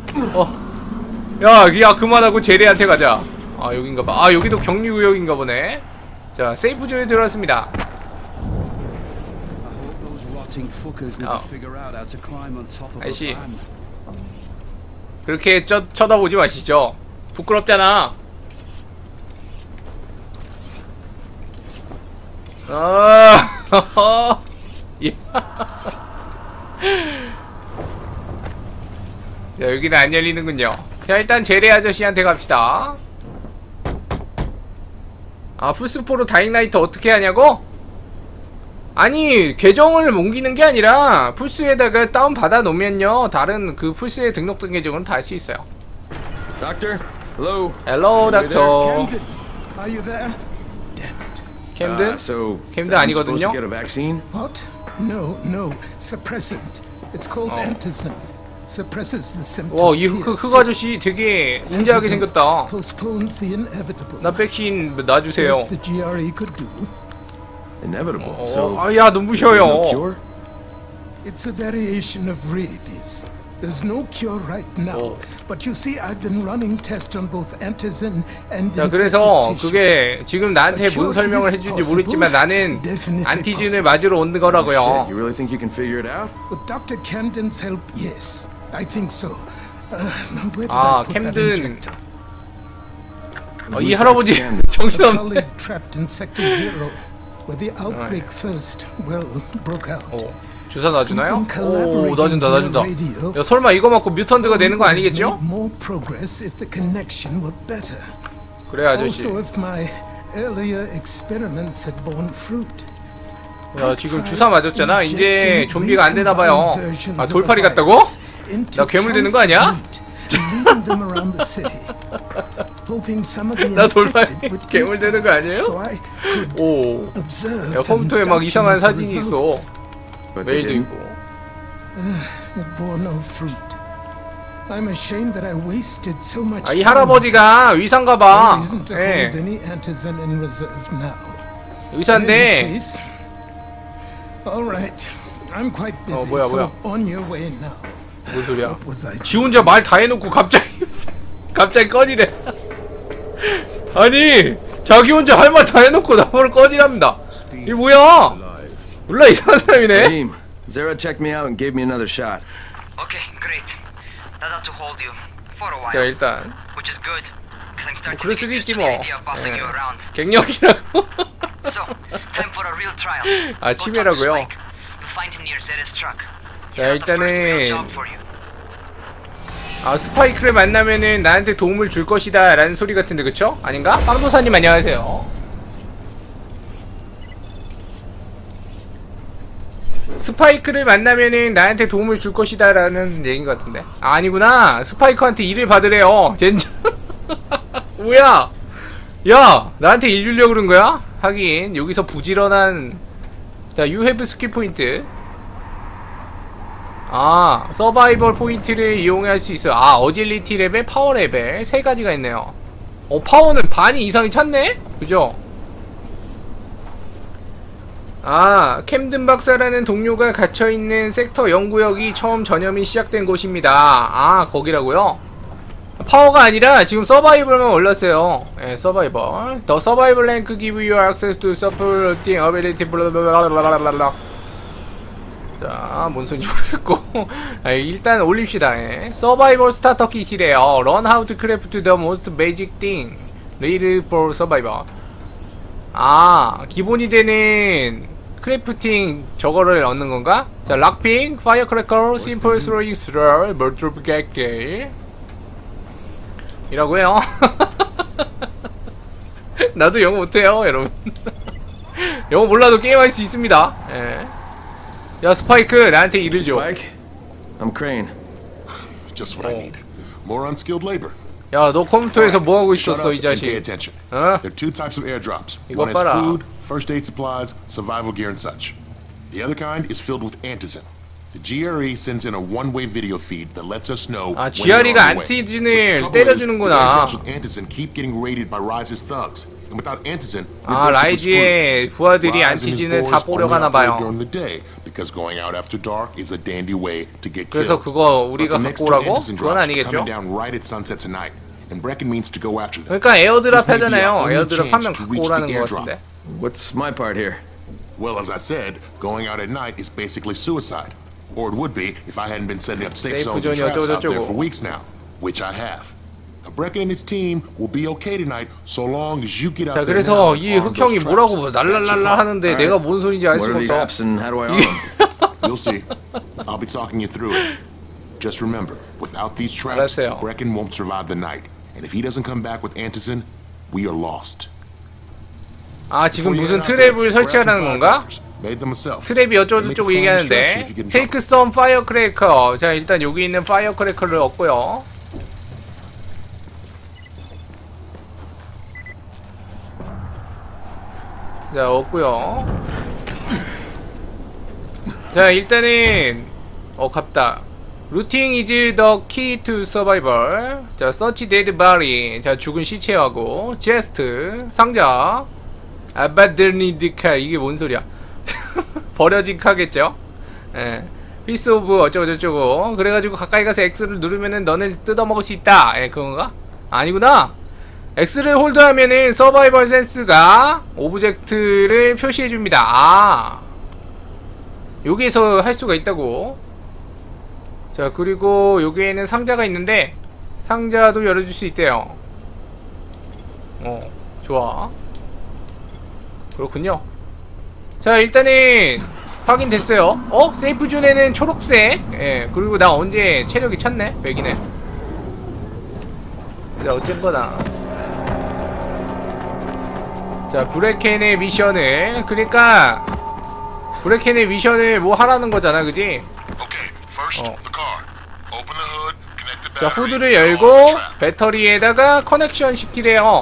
야, 그만하고 제리한테 가자. 여긴가봐. 여기도 격리구역인가 보네. 자, 세이프존에 들어왔습니다. 아이씨. 그렇게 쳐다보지 마시죠. 부끄럽잖아. 자, 여기는 안 열리는군요. 자, 일단 제레 아저씨한테 갑시다. 아, 플스4로 다잉라이트 어떻게 하냐고? 아니, 계정을 옮기는 게 아니라 플스에다가 다운 받아 놓으면요, 다른 그 플스에 등록된 계정은 다 할 수 있어요.
Doctor, hello.
Hello, doctor.
Camden, are you there? Damn it.
캠든?
So
캠든
I'm supposed
아니거든요.
to get a vaccine?
What? No. Suppressant. It's called antizin. Suppresses the symptoms.
와, 이 흑 아저씨 되게 인자하게 생겼다.
Postpones the inevitable.
나 백신 놔주세요.
Yes, the GRE could do.
Inevitable. So
야, 눈부셔요.
no cure?
It's a variation of rabies. There's no cure right now. But you see, I've been running tests on both antizin and
자, 그래서 그게 지금 나한테 무슨 설명을 해준지 모르겠지만 나는 안티진을 맞으러 온 거라고요.
You really think you can figure it out?
With Dr. Camden's help, yes. I think so. Now where did
아,
I put that
캠든.
injector?
이 할아버지 정신없네.
Trapped in sector 0, where the outbreak first, well, broke out.
주사 놔주나요? 오, 놔준다. 야, 설마 이거 맞고 뮤턴트가 되는 거 아니겠죠?
More progress if the connection were better.
그래, 아저씨.
Also, if my earlier experiments had borne fruit.
야, 지금 주사 맞았잖아. 이제 좀비가 안 되나 봐요. 아, 돌팔이 같다고? 나 괴물 되는 거 아니야? 나 돌팔이 괴물 되는 거 아니에요? 오. 야, 컴퓨터에 막 이상한 사진이 있어. 메일도 있고. 아, 이 할아버지가 의사인가 봐. 예. 의사인데. 뭐야. 뭔 소리야? 지 혼자 말 다 해놓고 갑자기 꺼지래. 아니, 자기 혼자 할 말 다 해놓고 나를 꺼지랍니다. 이게 뭐야? 몰라, 이상한 사람이네.
Team, Zara checked me out and gave me another shot.
Okay, great. That ought to hold you for a while.
자, 일단
Which is good, because I'm starting
그럴
to
수도
get
있지
used to the
뭐.
idea of bossing you around.
갱년기라고.
So, time for a real trial.
아, 치매라고요.
You'll find him near Zera's truck.
자, 일단은 아, 스파이크를 만나면은 나한테 도움을 줄 것이다 라는 소리 같은데, 그쵸? 아닌가? 빵도사님 안녕하세요. 스파이크를 만나면은 나한테 도움을 줄 것이다 라는 얘기인 것 같은데. 아, 아니구나. 스파이크한테 일을 받으래요. 젠장. 뭐야? 야, 나한테 일 주려고 그런 거야? 하긴 여기서 부지런한. 자, you have skill 포인트. 아, 서바이벌 포인트를 이용할 수 있어. 아, 어질리티 레벨, 파워 레벨 세 가지가 있네요. 파워는 반이 이상이 찼네? 그죠? 아, 캠든 박사라는 동료가 갇혀있는 섹터 연구역이 처음 전염이 시작된 곳입니다. 아, 거기라고요? 파워가 아니라 지금 서바이벌만 올랐어요. 예, 서바이벌. The survival rank give you access to supporting ability 블라블라블라블라. 자, 뭔 소리인지 모르겠고. 아, 일단 올립시다. 예. 서바이벌 스타터 킷이래요. Learn how to craft the most basic thing needed for survival. 아, 기본이 되는 크래프팅 저거를 얻는 건가? 자, 락핑, 파이어크래커, 심플 스로잉 스럴, 멀티플 객길 이라고요. 나도 영어 못해요, 여러분. 영어 몰라도 게임할 수 있습니다. 예. 야, 스파이크, 나한테 일을 줘.
Spike, I'm Crane.
Just what I need. More unskilled labor.
야, 너 컴퓨터에서 뭐 하고 있었어, 이 자식?
Pay attention.
어?
There are two types of airdrops.
이거
One is
봐라.
food, first aid supplies, survival gear, and such. The other kind is filled with antizin. The GRE sends in a one-way video feed that lets us know
아,
when they're
GRE가
on the way.
안티진을
But the trouble is, the
때려주는구나.
airdrops with antizin keep getting raided by Rise's thugs. And without antizin, we're
아,
basically
라이즈의
screwed.
부하들이
Rise and his
안티진을 다
boys
뿌려가나
only operate
봐요.
during the day, because going out after dark is a dandy way to get
그래서
killed.
그거
But
우리가
the next
갖고
two
오라고?
antizin
그건
drops are
아니겠죠?
coming down right at sunset tonight. And Brecken means to go after them.
그러니까 에어드랍
This may be
하잖아요.
our only
에어드랍
chance
하면
to
갖고
reach the
오라는 거
airdrop.
같은데.
What's my part here?
Well, as I said, going out at night is basically suicide. Or it would be if I hadn't been setting up safe
세이프
zones and
존이
traps out there
어쩌고저쩌고.
for weeks now. which I have. Brecken and his team will be okay tonight, so long as you get out
자,
there.
그래서 이 흑형이 뭐라고 날랄랄라 하는데 내가 뭔 소리인지 알 수가 없어.
You'll see. I'll be talking you through it. Just remember, without these traps, Brecken won't survive the night. And if he doesn't come back with Antizin, we are lost.
아, 지금 무슨 트랩을 설치하라는 건가? 트랩이 어쩌고저쩌고 얘기하는데 Take some firecracker. 자, 일단 여기 있는 firecracker를 얻고요. 자, 얻고요. 자, 일단은 갑다. Looting is the key to survival. 자, search dead body. 자, 죽은 시체하고 chest, 상자. abandoned car. 이게 뭔 소리야? 버려진 카겠죠? 예. piece of 어쩌고저쩌고. 그래가지고 가까이 가서 X를 누르면은 너를 뜯어먹을 수 있다. 예, 그건가? 아니구나. X를 홀드하면은 서바이벌 센스가 오브젝트를 표시해줍니다. 아, 여기에서 할 수가 있다고. 자, 그리고 여기에는 상자가 있는데 상자도 열어줄 수 있대요. 좋아. 그렇군요. 자, 일단은 확인됐어요. 세이프 존에는 초록색. 예, 그리고 나 언제 체력이 찼네? 100이네. 자, 어쨌거나. 자, 브레켄의 미션을, 그러니까 브레켄의 미션을 뭐 하라는 거잖아, 그지? 자, 후드를 열고 배터리에다가 커넥션 시키래요.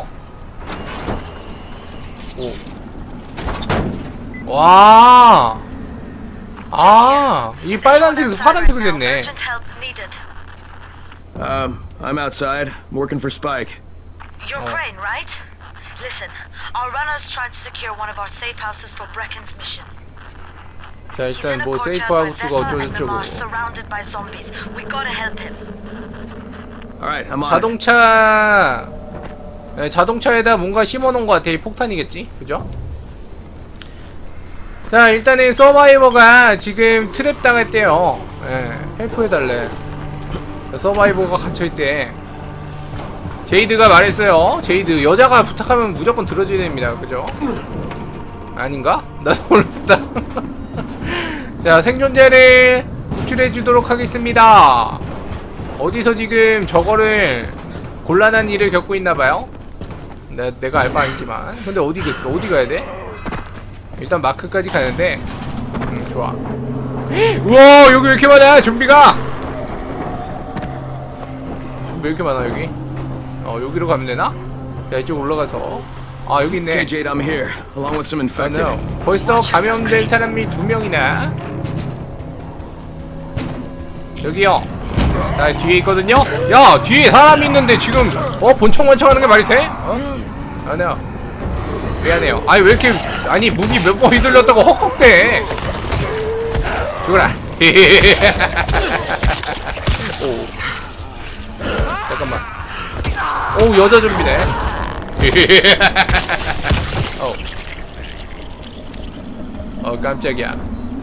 오. 와. 아, 이 빨간색에서 파란색을 냈네.
I'm outside. I'm working for Spike.
You're Crane, right? Listen, our runners tried to secure one of our safe houses for Brecken's mission.
자, 일단 뭐 세이프 하우스가 어쩌고저쩌고.
Surrounded by zombies. We gotta help him.
Alright, I'm on.
자동차, 네, 자동차에다 뭔가 심어놓은 것 같아. 이 폭탄이겠지, 그죠? 자, 일단은 서바이버가 지금 트랩 당했대요. 예, 헬프해달래. 서바이버가 갇혀있대. 제이드가 말했어요. 제이드, 여자가 부탁하면 무조건 들어줘야 됩니다. 그죠? 아닌가? 나도 몰랐다. 자, 생존자를 구출해주도록 하겠습니다. 어디서 지금 저거를 곤란한 일을 겪고 있나봐요. 내가 알 바 아니지만. 근데 어디겠어? 어디 가야 돼? 일단 마크까지 가는데. 좋아. 우와, 여기 왜 이렇게 많아? 좀비가! 좀비 왜 이렇게 많아, 여기? 여기로 가면 되나? 야, 이쪽 올라가서. 아, 여기 있네.
Okay, Jade, I'm here, along with some infected.
벌써 감염된 사람이 2명이나. 여기요. 나 뒤에 있거든요? 야, 뒤에 사람이 있는데 지금 본청만청 하는 게 말이 돼? 아니야. 미안해요. 아니, 왜 이렇게, 아니, 무기 몇 번 휘둘렸다고 헉헉대. 죽어라. 오. 잠깐만. 오, 여자 좀비네. 깜짝이야.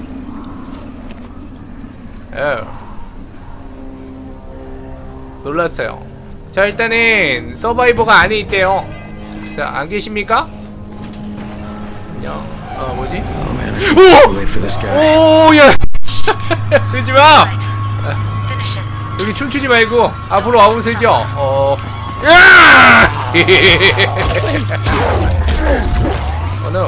놀랐어요. 자, 일단은 서바이버가 안에 있대요. 자, 안 계십니까? 안녕. 뭐지? 오! 야! 그러지마! 여기 춤추지 말고 앞으로 와보세요. 야! no.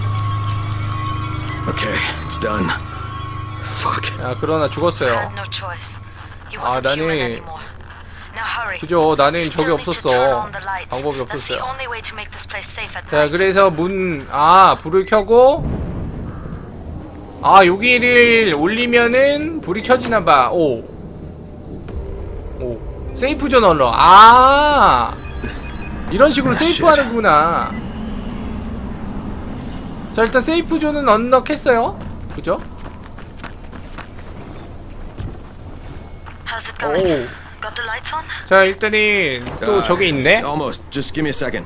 Okay, it's done. Fuck.
야, 그러나 죽었어요. 아, 나는 그죠, 나는 적이 없었어. 방법이 없었어요. 자, 그래서 불을 켜고, 여기를 올리면은 불이 켜지나봐. 오, 세이프 존 언럭. 이런 식으로 세이프 하는구나. 자, 일단 세이프 존은 언럭 했어요. 그죠? 오. 자, 일단은 또 저기 있네.
Almost. Just give me a second.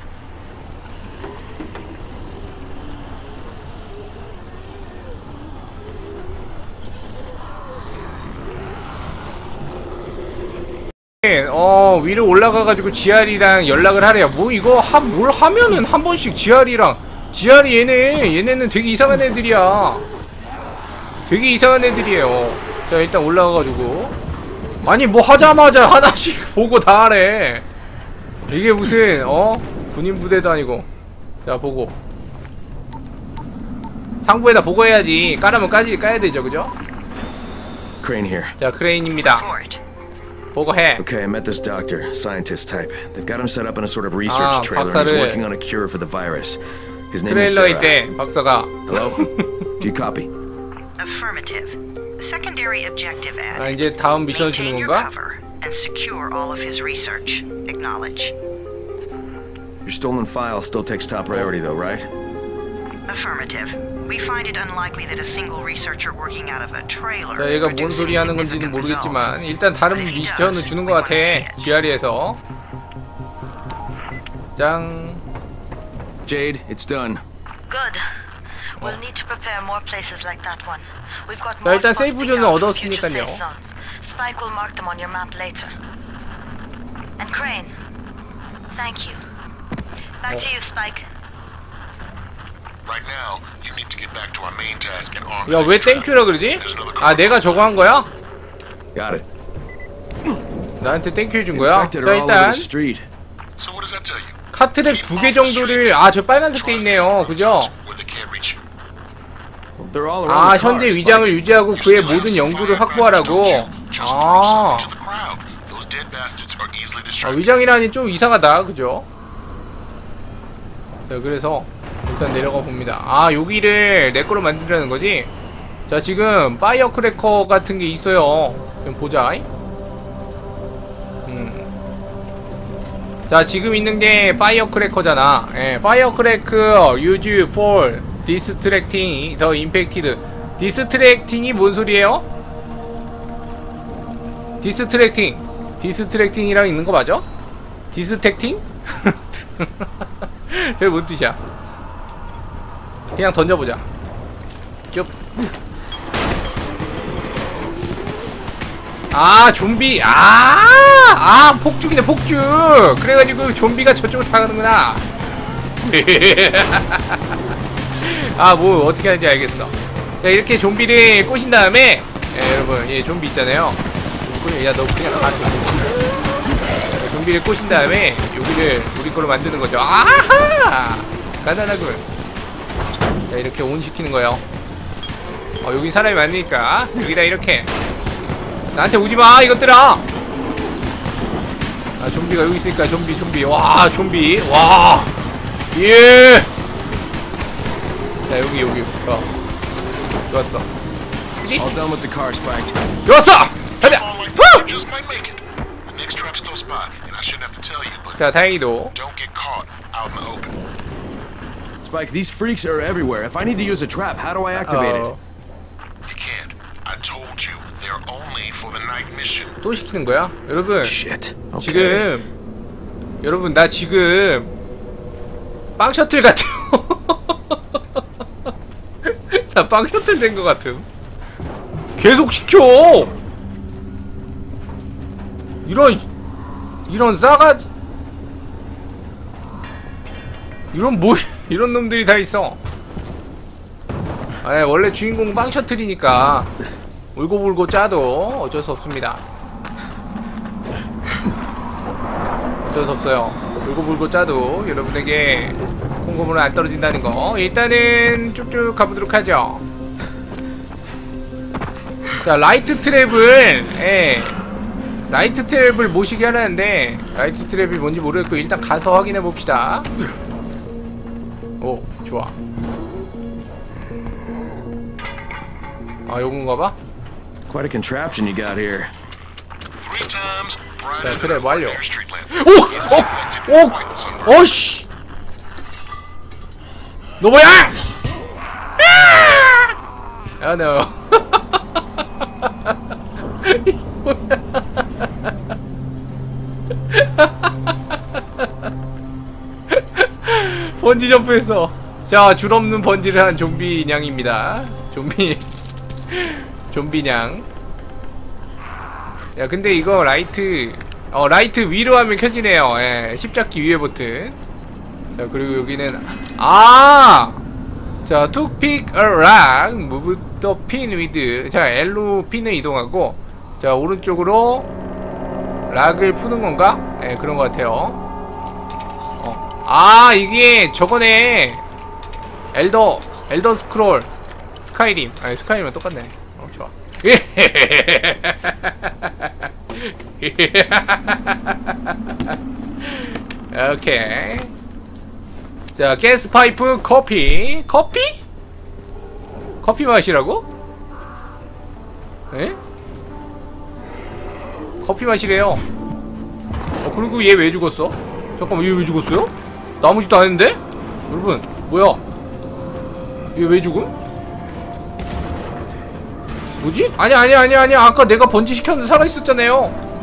위로 올라가가지고 GR이랑 연락을 하래요. 뭐 이거 뭘 하면은 한 번씩 GR이랑 GR이 얘네는 되게 이상한 애들이야. 되게 이상한 애들이에요. 자 일단 올라가가지고 아니 뭐 하자마자 하나씩 보고 다 하래. 이게 무슨 군인 부대도 아니고. 자 보고 상부에다 보고해야지. 까라면 까야 되죠, 그죠?
Crane here.
자 크레인입니다. 보고해.
Okay, I met this doctor, scientist type. They've got him set up in a sort of research trailer and he's working on a cure for the virus. His name is
트레일러에 있대, 박사가.
Hello? Do you copy?
Affirmative. Secondary objective added.
아, 이제 다음 미션을 주는 건가?
And secure all of his research. Acknowledge.
Your stolen file still takes top priority though, right?
Affirmative. We find it unlikely that a single researcher working out of a trailer.
자, 얘가 뭔 소리 하는 건지는 모르겠지만 일단 다른 미션을 주는 것 같아. GR에서. 짱.
Jade, it's done.
Good. We'll need to prepare more places like that one. We've got
자,
more
일단
spots
세이브 존을 얻었으니까요.
Spike will mark them on your map later. And Crane, thank you. Back to you, Spike.
Right now, you need to get back to our main task and arm.
야, 왜 땡큐라 그러지? 아, 내가 저거 한 거야?
Got it.
나한테 땡큐 해준 거야? 자, 일단 카트랩 2개 정도를 저 빨간색 돼 있네요. 그죠? 아, 현재 위장을 유지하고 그의 모든 연구를 확보하라고. 위장이라니 좀 이상하다. 그죠? 자, 그래서 일단 내려가 봅니다. 여기를 내 거로 만들라는 거지? 자, 지금 파이어 크래커 같은 게 있어요. 좀 보자. 자, 지금 있는 게 파이어 크래커잖아. 예, 파이어 크래커 use for distracting the infected. 디스트랙팅이 뭔 소리예요? 디스트랙팅이랑 있는 거 맞아? 디스택팅? 그게 뭔 뜻이야? 그냥 던져보자. 쭉. 좀비. 폭죽이네, 폭죽. 그래가지고 좀비가 저쪽으로 다 가는구나. 뭐 어떻게 하는지 알겠어. 자, 이렇게 좀비를 꼬신 다음에 여러분, 좀비 있잖아요. 야, 너 그냥 가. 좀비를 꼬신 다음에 여기를 우리 걸로 만드는 거죠. 아하! 간단하군. 자, 이렇게 온 시키는 거예요. 여긴 사람이 많으니까 여기다 이렇게. 나한테 오지마, 이것들아! 좀비가 여기 있으니까 좀비. 와, 좀비. 와! 예! 자, 여기. 좋았어.
All done with the car, Spike.
좋았어! 가자! 후! 자, 다행히도.
Spike, these freaks are everywhere. If I need to use a trap, how do I activate it?
You can't. I told you. They're only for the night mission.
또 시키는 거야? 여러분.
Shit. Okay.
지금 여러분, 나 지금 빵 셔틀 같아요. 나 빵 셔틀 된 거 같음. 계속 시켜. 이런 싸가지. 이런 놈들이 다 있어. 원래 주인공 빵 셔틀이니까 울고불고 짜도 어쩔 수 없습니다. 어쩔 수 없어요. 울고불고 짜도 여러분에게 콩고물은 안 떨어진다는 거. 일단은 쭉쭉 가보도록 하죠. 자, 라이트 트랩을 라이트 트랩을 모시게 하라는데 라이트 트랩이 뭔지 모르겠고 일단 가서 확인해 봅시다. 오, 좋아. 요건가 봐?
Quite a contraption you got here.
자, 트랩 완료. 씨! 너 뭐야? no. 번지 점프했어. 자, 줄 없는 번지를 한 좀비 냥입니다. 좀비냥. 야, 근데 이거 라이트 라이트 위로 하면 켜지네요. 예, 십자키 위에 버튼. 자, 그리고 여기는 자, to pick a rock, move the pin with. 자, L로 핀을 이동하고, 자, 오른쪽으로 락을 푸는 건가? 예, 그런 것 같아요. 이게 저거네. 엘더 스크롤 스카이림. 아니, 스카이림은 똑같네. 좋아. 오케이. 자, 가스 파이프 커피. 커피 마시라고? 에? 커피 마시래요. 그리고 얘 왜 죽었어? 잠깐만, 얘 왜 죽었어요? 나 아무 짓도 안 했는데? 여러분, 뭐야? 얘 왜 죽음? 뭐지? 아니야. 아까 내가 번지 시켰는데 살아있었잖아요.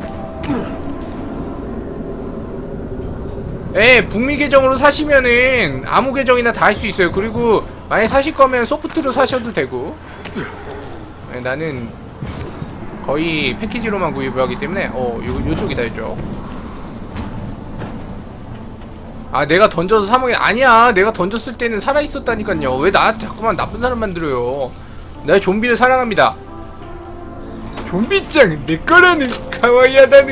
북미 계정으로 사시면은 아무 계정이나 다 할 수 있어요. 그리고 만약에 사실 거면 소프트로 사셔도 되고. 나는 거의 패키지로만 구입을 하기 때문에 요쪽이다, 이쪽. 내가 던져서 사먹이 아니야. 내가 던졌을 때는 살아있었다니깐요. 왜 나 자꾸만 나쁜 사람 만들어요. 내가 좀비를 사랑합니다. 좀비짱 내 거라는 가와이하다는.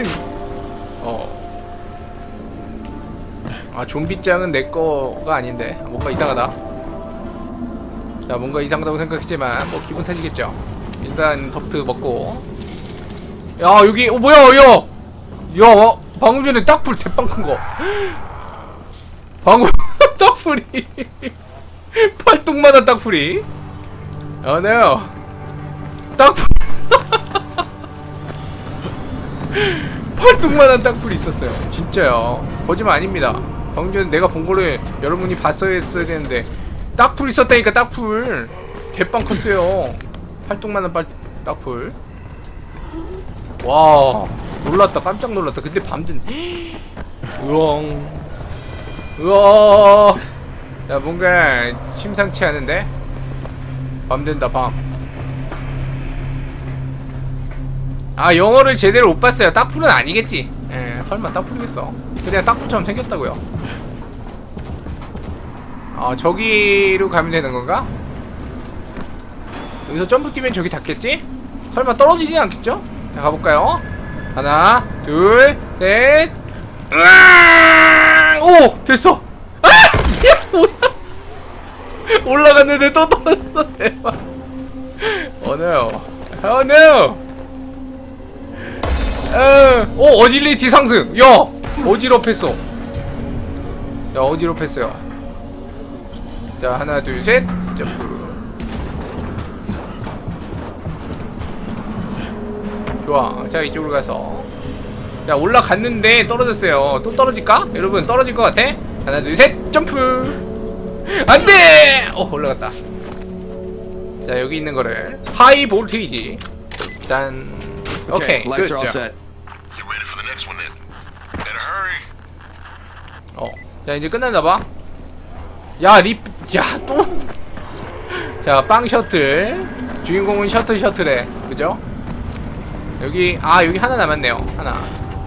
좀비짱은 내 거가 아닌데 뭔가 이상하다. 자, 뭔가 이상하다고 생각했지만 뭐 기분 탓이겠죠. 일단 덕트 먹고. 야, 여기 뭐야, 야 방금 전에 딱풀 대빵 큰 거. 방금 딱풀이 팔뚝만한 딱풀이. no. 딱풀 팔뚝만한 딱풀이 있었어요. 진짜요. 거짓말 아닙니다. 방금 전에 내가 본 거를 여러분이 봤어야 했어야 되는데 딱풀 있었다니까. 딱풀 대빵 컸어요. 팔뚝만한 딱풀. 와, 놀랐다. 깜짝 놀랐다. 근데 밤든 우와. 야, 뭔가 심상치 않은데? 밤 된다, 밤. 영어를 제대로 못 봤어요. 딱풀은 아니겠지. 설마 딱풀이겠어. 그냥 딱풀처럼 생겼다고요. 저기로 가면 되는 건가? 여기서 점프 뛰면 저기 닿겠지? 설마 떨어지진 않겠죠? 자, 가볼까요? 하나, 둘, 셋. 오! 됐어! 야, 뭐야! 올라갔는데 또 떨어졌어. 대박. no. no. 어질리티 상승. 야, 어지럽했어. 야, 어지럽했어요. 자, 하나, 둘, 셋. 점프. 좋아. 자, 이쪽으로 가서. 야, 올라갔는데 떨어졌어요. 또 떨어질까? 여러분, 떨어질 것 같아? 하나, 둘, 셋. 점프. 안돼. 올라갔다. 자, 여기 있는 거를 하이 볼테이지. 짠. 오케이.
lights are all set.
자, 이제 끝났나봐. 야, 또. 자, 빵 셔틀. 주인공은 셔틀에. 그죠? 여기 여기 하나 남았네요. 하나.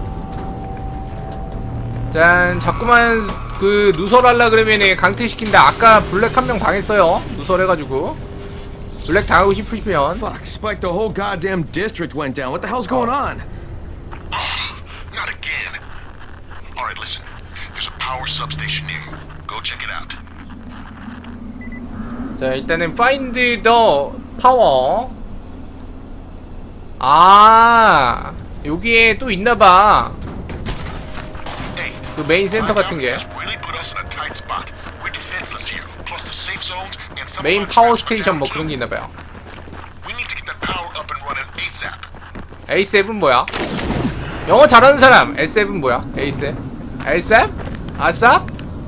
짠. 자꾸만 그 누설하려 그러면은 강퇴시킨다. 아까 블랙 한 명 당했어요. 누설해가지고. 블랙 당하고 싶으시면.
Fuck, Spike, the whole goddamn district went down. What the hell's going on?
Not again. All right, listen. There's a power substation near you. Go check it out.
자, 일단은 find the power. 여기에 또 있나봐. 그 메인 센터 같은 게. 메인 파워 스테이션 뭐 그런 게 있나봐요. A7 뭐야? 영어 잘하는 사람. A7 뭐야? A7? A7? 아싸?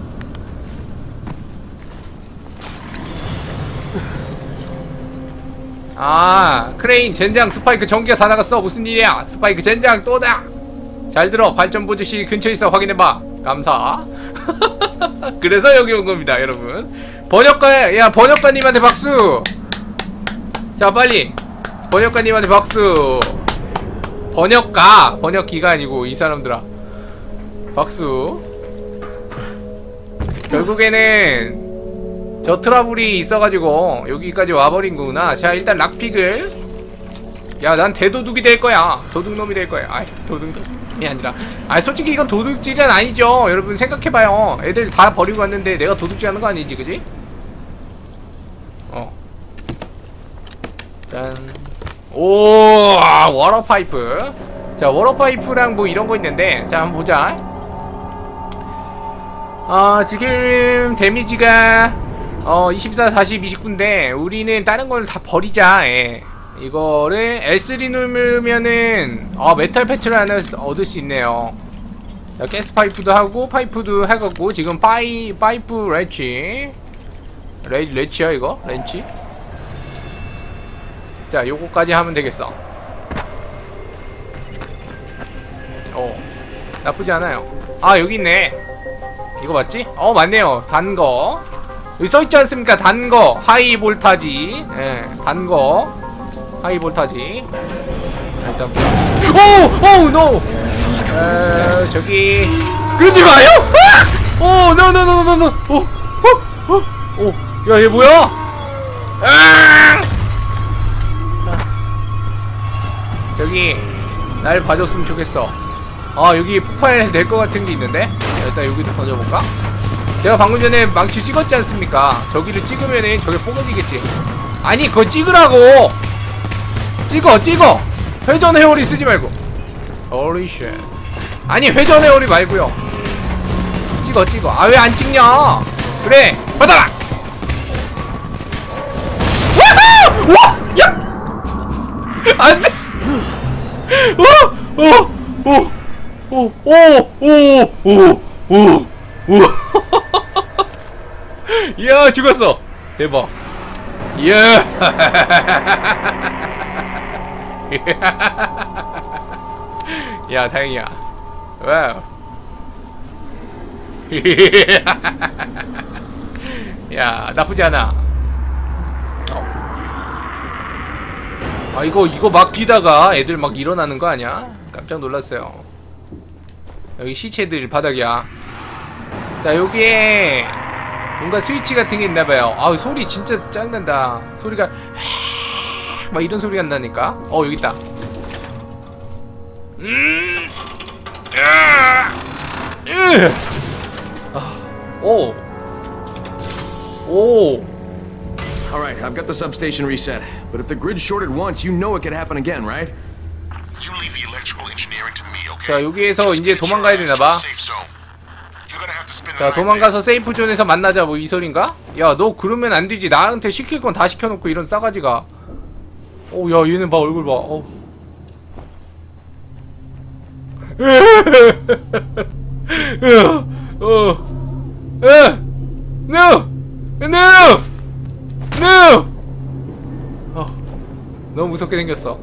크레인, 젠장, 스파이크 전기가 다 나갔어. 무슨 일이야? 스파이크, 젠장, 또다. 잘 들어. 발전 보조실 근처에 있어. 확인해봐. 감사. 그래서 여기 온 겁니다, 여러분. 번역가님한테 박수. 자, 빨리 번역가님한테 박수. 번역기가 아니고 이 사람들아. 박수. 결국에는 저 트러블이 있어가지고 여기까지 와버린 거구나. 자, 일단 락픽을. 야, 난 대도둑이 될 거야. 도둑놈이 될 거야. 아이, 도둑놈이 아니라. 아, 솔직히 이건 도둑질은 아니죠. 여러분 생각해봐요. 애들 다 버리고 왔는데 내가 도둑질 하는 거 아니지, 그지? 짠. 오, 워터파이프. 자, 워터파이프랑 뭐 이런 거 있는데, 자, 한번 보자. 지금 데미지가 24, 40, 29인데 우리는 다른 걸 다 버리자. 예. 이거를 L3 누르면은 메탈 패치를 하나 얻을 수 있네요. 자, 가스 파이프도 하고 파이프도 해갖고 지금 파이프 레치야 이거? 렌치? 자, 요거까지 하면 되겠어. 나쁘지 않아요. 아, 여기 있네. 이거 맞지? 맞네요. 단거 여기 써있지 않습니까? 단거 하이 볼타지. 예, 단거 하이 볼타지. 일단 오! 노! 저기 그러지 마요! 오! 노! 야, 얘 뭐야? 저기 날 봐줬으면 좋겠어. 여기 폭발 될 것 같은 게 있는데? 일단 여기도 던져볼까? 내가 방금 전에 망치 찍었지 않습니까? 저기를 찍으면은 저게 뽀개지겠지. 아니, 그거 찍으라고! 찍어! 회전 회오리 쓰지 말고. Holy shit. 아니, 회전 회오리 말고요. 찍어. 아, 왜 안 찍냐? 그래, 받아라! 와! 야! 안 돼! 이야, 죽었어. 대박. 이야. 야, 다행이야. 와우. 야, 나쁘지 않아. 이거 막 뛰다가 애들 막 일어나는 거 아니야? 깜짝 놀랐어요. 여기 시체들 바닥이야. 자, 여기에 뭔가 스위치 같은 게 있나봐요. 소리 진짜 짱난다. 소리가 막 이런 소리가 난다니까. 여기 있다. 오.
Alright, I've got the substation reset. But if the grid shorted once, you know it could happen again, right?
You leave the electrical engineering to me, okay?
자, 여기에서 이제 도망가야 되나봐. 자, 도망가서 세이프 존에서 만나자, 뭐 이 소린가? 야, 너 그러면 안 되지. 나한테 시킬 건 다 시켜놓고 이런 싸가지가. 야, 얘는 봐, 얼굴 봐. No! 너무 무섭게 생겼어.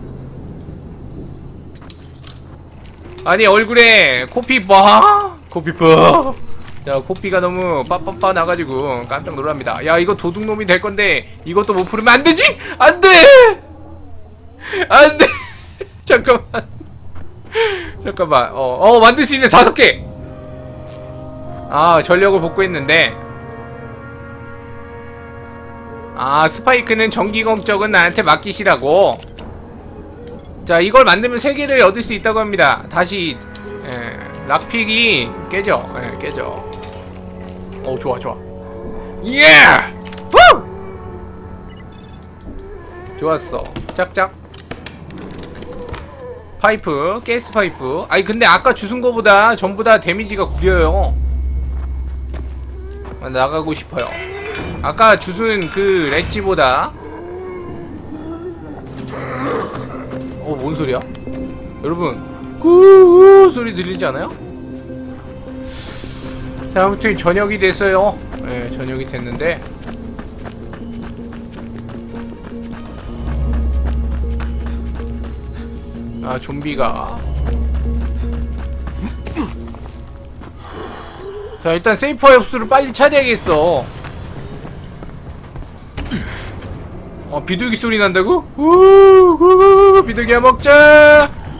아니, 얼굴에 코피 봐. 코피 봐. 자, 코피가 너무 빠빠빠 나가지고 깜짝 놀랍니다. 야, 이거 도둑놈이 될 건데 이것도 못 풀으면 안 되지? 안 돼! 안 돼! 잠깐만. 만들 수 있네. 5개! 전력을 복구했는데. 스파이크는 전기 공적은 나한테 맡기시라고. 자, 이걸 만들면 3개를 얻을 수 있다고 합니다. 다시 락픽이 깨져. 깨져. 좋아. 예! 후! 좋았어. 짝짝. 파이프, 가스 파이프. 근데 아까 주순 거보다 전부 다 데미지가 구려요. 나가고 싶어요. 아까 주순 그 렛지보다. 뭔 소리야? 여러분, 꾸우 소리 들리지 않아요? 자, 아무튼 저녁이 됐어요. 네, 저녁이 됐는데 좀비가. 자, 일단 세이프 흡수를 빨리 찾아야겠어. 비둘기 소리 난다고? 비둘기야 먹자.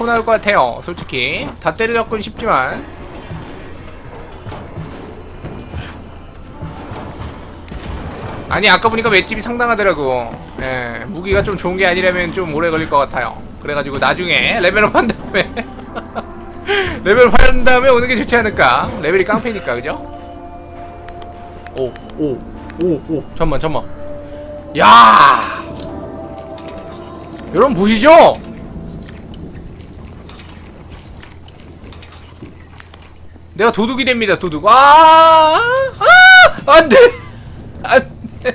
타고 나올 것 같아요. 솔직히 다 때려잡고는 쉽지만. 아니 아까 보니까 맷집이 상당하더라고. 예, 무기가 좀 좋은 게 아니라면 좀 오래 걸릴 것 같아요. 그래가지고 나중에 레벨업 한 다음에 레벨업 한 다음에 오는 게 좋지 않을까. 레벨이 깡패니까 그죠? 오 잠만 야 여러분 보시죠? 내가 도둑이 됩니다. 도둑. 안돼 안돼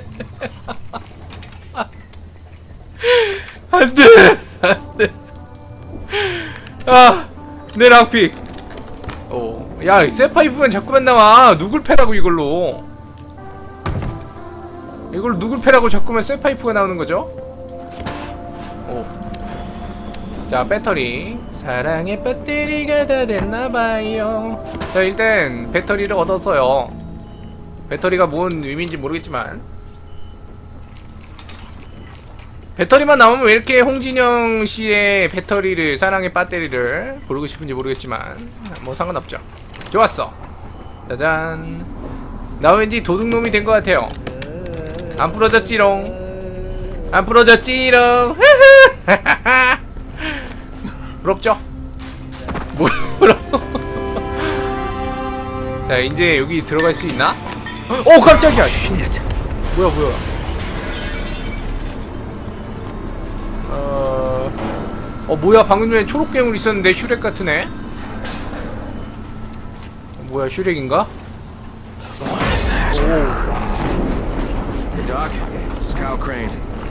안돼 내 락픽. 야 쇠파이프만 자꾸만 나와. 누굴 패라고 이걸로 누굴 패라고 자꾸만 쇠파이프가 나오는 거죠? 자 배터리. 사랑의 배터리가 다 됐나봐요. 자 일단 배터리를 얻었어요. 배터리가 뭔 의미인지 모르겠지만 배터리만 나오면 왜 이렇게 홍진영 씨의 배터리를, 사랑의 배터리를 부르고 싶은지 모르겠지만 뭐 상관없죠. 좋았어. 짜잔. 나 왠지 도둑놈이 된 것 같아요. 안 부러졌지롱. 안 부러졌지롱. 부럽죠? 뭐라? 자 이제 여기 들어갈 수 있나? 오 깜짝이야. 뭐야 뭐야 방금 전에 초록 괴물 있었는데 슈렉 같으네. 뭐야 슈렉인가?
Doc, this is Kyle Crane.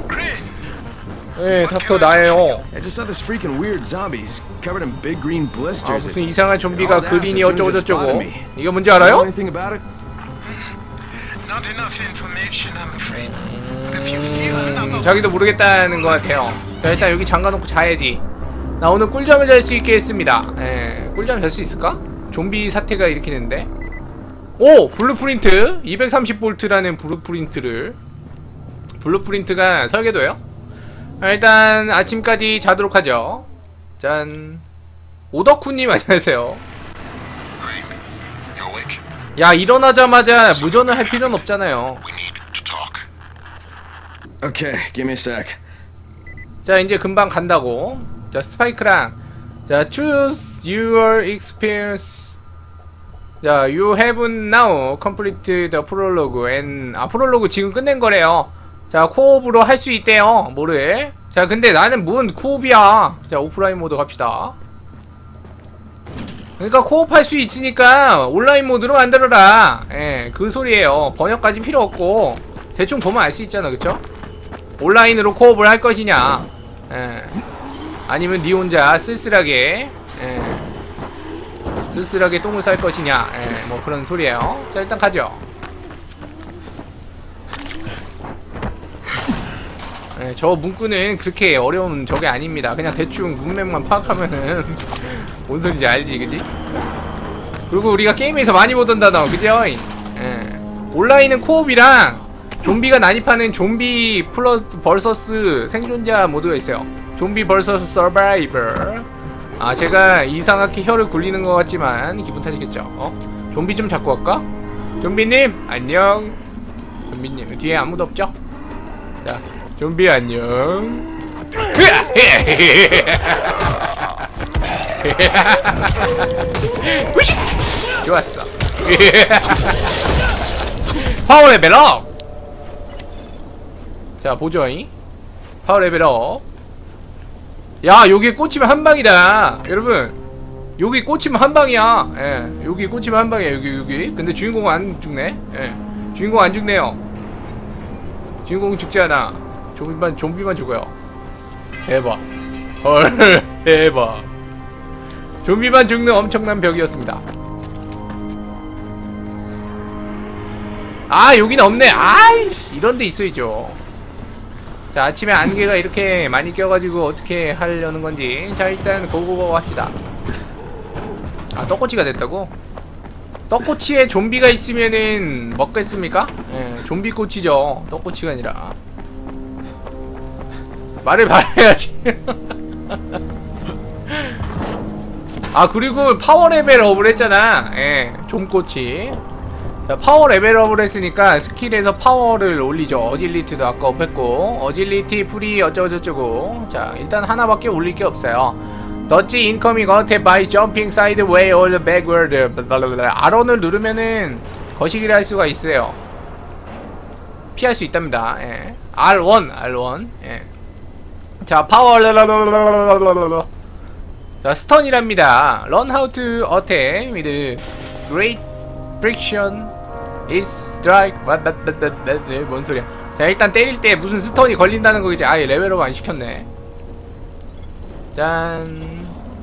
네, 닥터 나예요.
I just saw this freaking weird zombies covered in big green blisters.
무슨 이상한 좀비가 그린이 어쩌고 저쩌고. 이거 뭔지 알아요?
Anything about it?
Not enough information, I'm afraid. If you steal another
자기도 모르겠다는 것 같아요. 자, 일단 여기 잠가놓고 자야지. 나 오늘 꿀잠을 잘 수 있게 했습니다. 예, 꿀잠 잘 수 있을까? 좀비 사태가 일으키는데. 오! 블루프린트 230V라는 블루프린트가 설계도예요? 일단 아침까지 자도록 하죠. 짠. 오덕후님 안녕하세요. 야 일어나자마자 무전을 할 필요는 없잖아요.
Okay, give me a sec.
자 이제 금방 간다고. 자 스파이크랑 자 choose your experience. 자 you have now completed the prologue and 프롤로그 지금 끝낸 거래요. 자 코옵으로 할 수 있대요. 뭐를. 자 근데 나는 뭔 코옵이야. 자 오프라인 모드 갑시다. 그러니까 코옵 할 수 있으니까 온라인 모드로 만들어라. 예, 그 소리예요. 번역까지 필요 없고 대충 보면 알 수 있잖아, 그쵸? 온라인으로 코옵을 할 것이냐, 예, 아니면 니 혼자 쓸쓸하게, 예, 쓸쓸하게 똥을 쌀 것이냐, 예, 뭐 그런 소리예요. 자 일단 가죠. 예, 저 문구는 그렇게 어려운 저게 아닙니다. 그냥 대충 문맥만 파악하면은 뭔 소리인지 알지, 그지? 그리고 우리가 게임에서 많이 보던 단어, 그죠? 예. 온라인은 코옵이랑 좀비가 난입하는 좀비 플러스 벌서스 생존자 모드가 있어요. 좀비 벌서스 서바이버. 아 제가 이상하게 혀를 굴리는 것 같지만 기분 탓이겠죠. 좀비 좀 잡고 갈까? 좀비님 안녕. 좀비님 뒤에 아무도 없죠? 자 좀비 안녕. 좋았어. 파워 레벨업. 자 보조잉. 파워 레벨업. 야 여기 꽂히면 한방이다 여러분. 여기 꽂히면 한방이야. 예, 여기 꽂히면 한방이야. 여기 근데 주인공은 안 죽네. 예, 주인공 안 죽네요. 주인공은 죽지 않아. 좀비만 죽어요. 대박. 헐 대박. 좀비만 죽는 엄청난 벽이었습니다. 아 여기는 없네. 아이씨 이런데 있어야죠. 자 아침에 안개가 이렇게 많이 껴가지고 어떻게 하려는 건지. 자 일단 고고고 합시다. 아 떡꼬치가 됐다고? 떡꼬치에 좀비가 있으면은 먹겠습니까? 예, 좀비꼬치죠. 떡꼬치가 아니라. 말을 말해야지. 아 그리고 파워 레벨업을 했잖아. 예, 좀꼬치. 자, 파워 레벨업을 했으니까 스킬에서 파워를 올리죠. 어질리티도 아까 업했고, 어질리티 풀이 어쩌고저쩌고. 자 일단 하나밖에 올릴 게 없어요. 더치 인커밍 어택 바이 점핑 사이드웨이 or backward. R1을 누르면은 거시기를 할 수가 있어요. 피할 수 있답니다. 예. R1 예. 자 파워. 자 스턴이랍니다. Learn how to attack with great friction is strike. 뭔 소리야. 자 일단 때릴 때 무슨 스턴이 걸린다는 거겠지. 아예 레벨업 안 시켰네. 짠.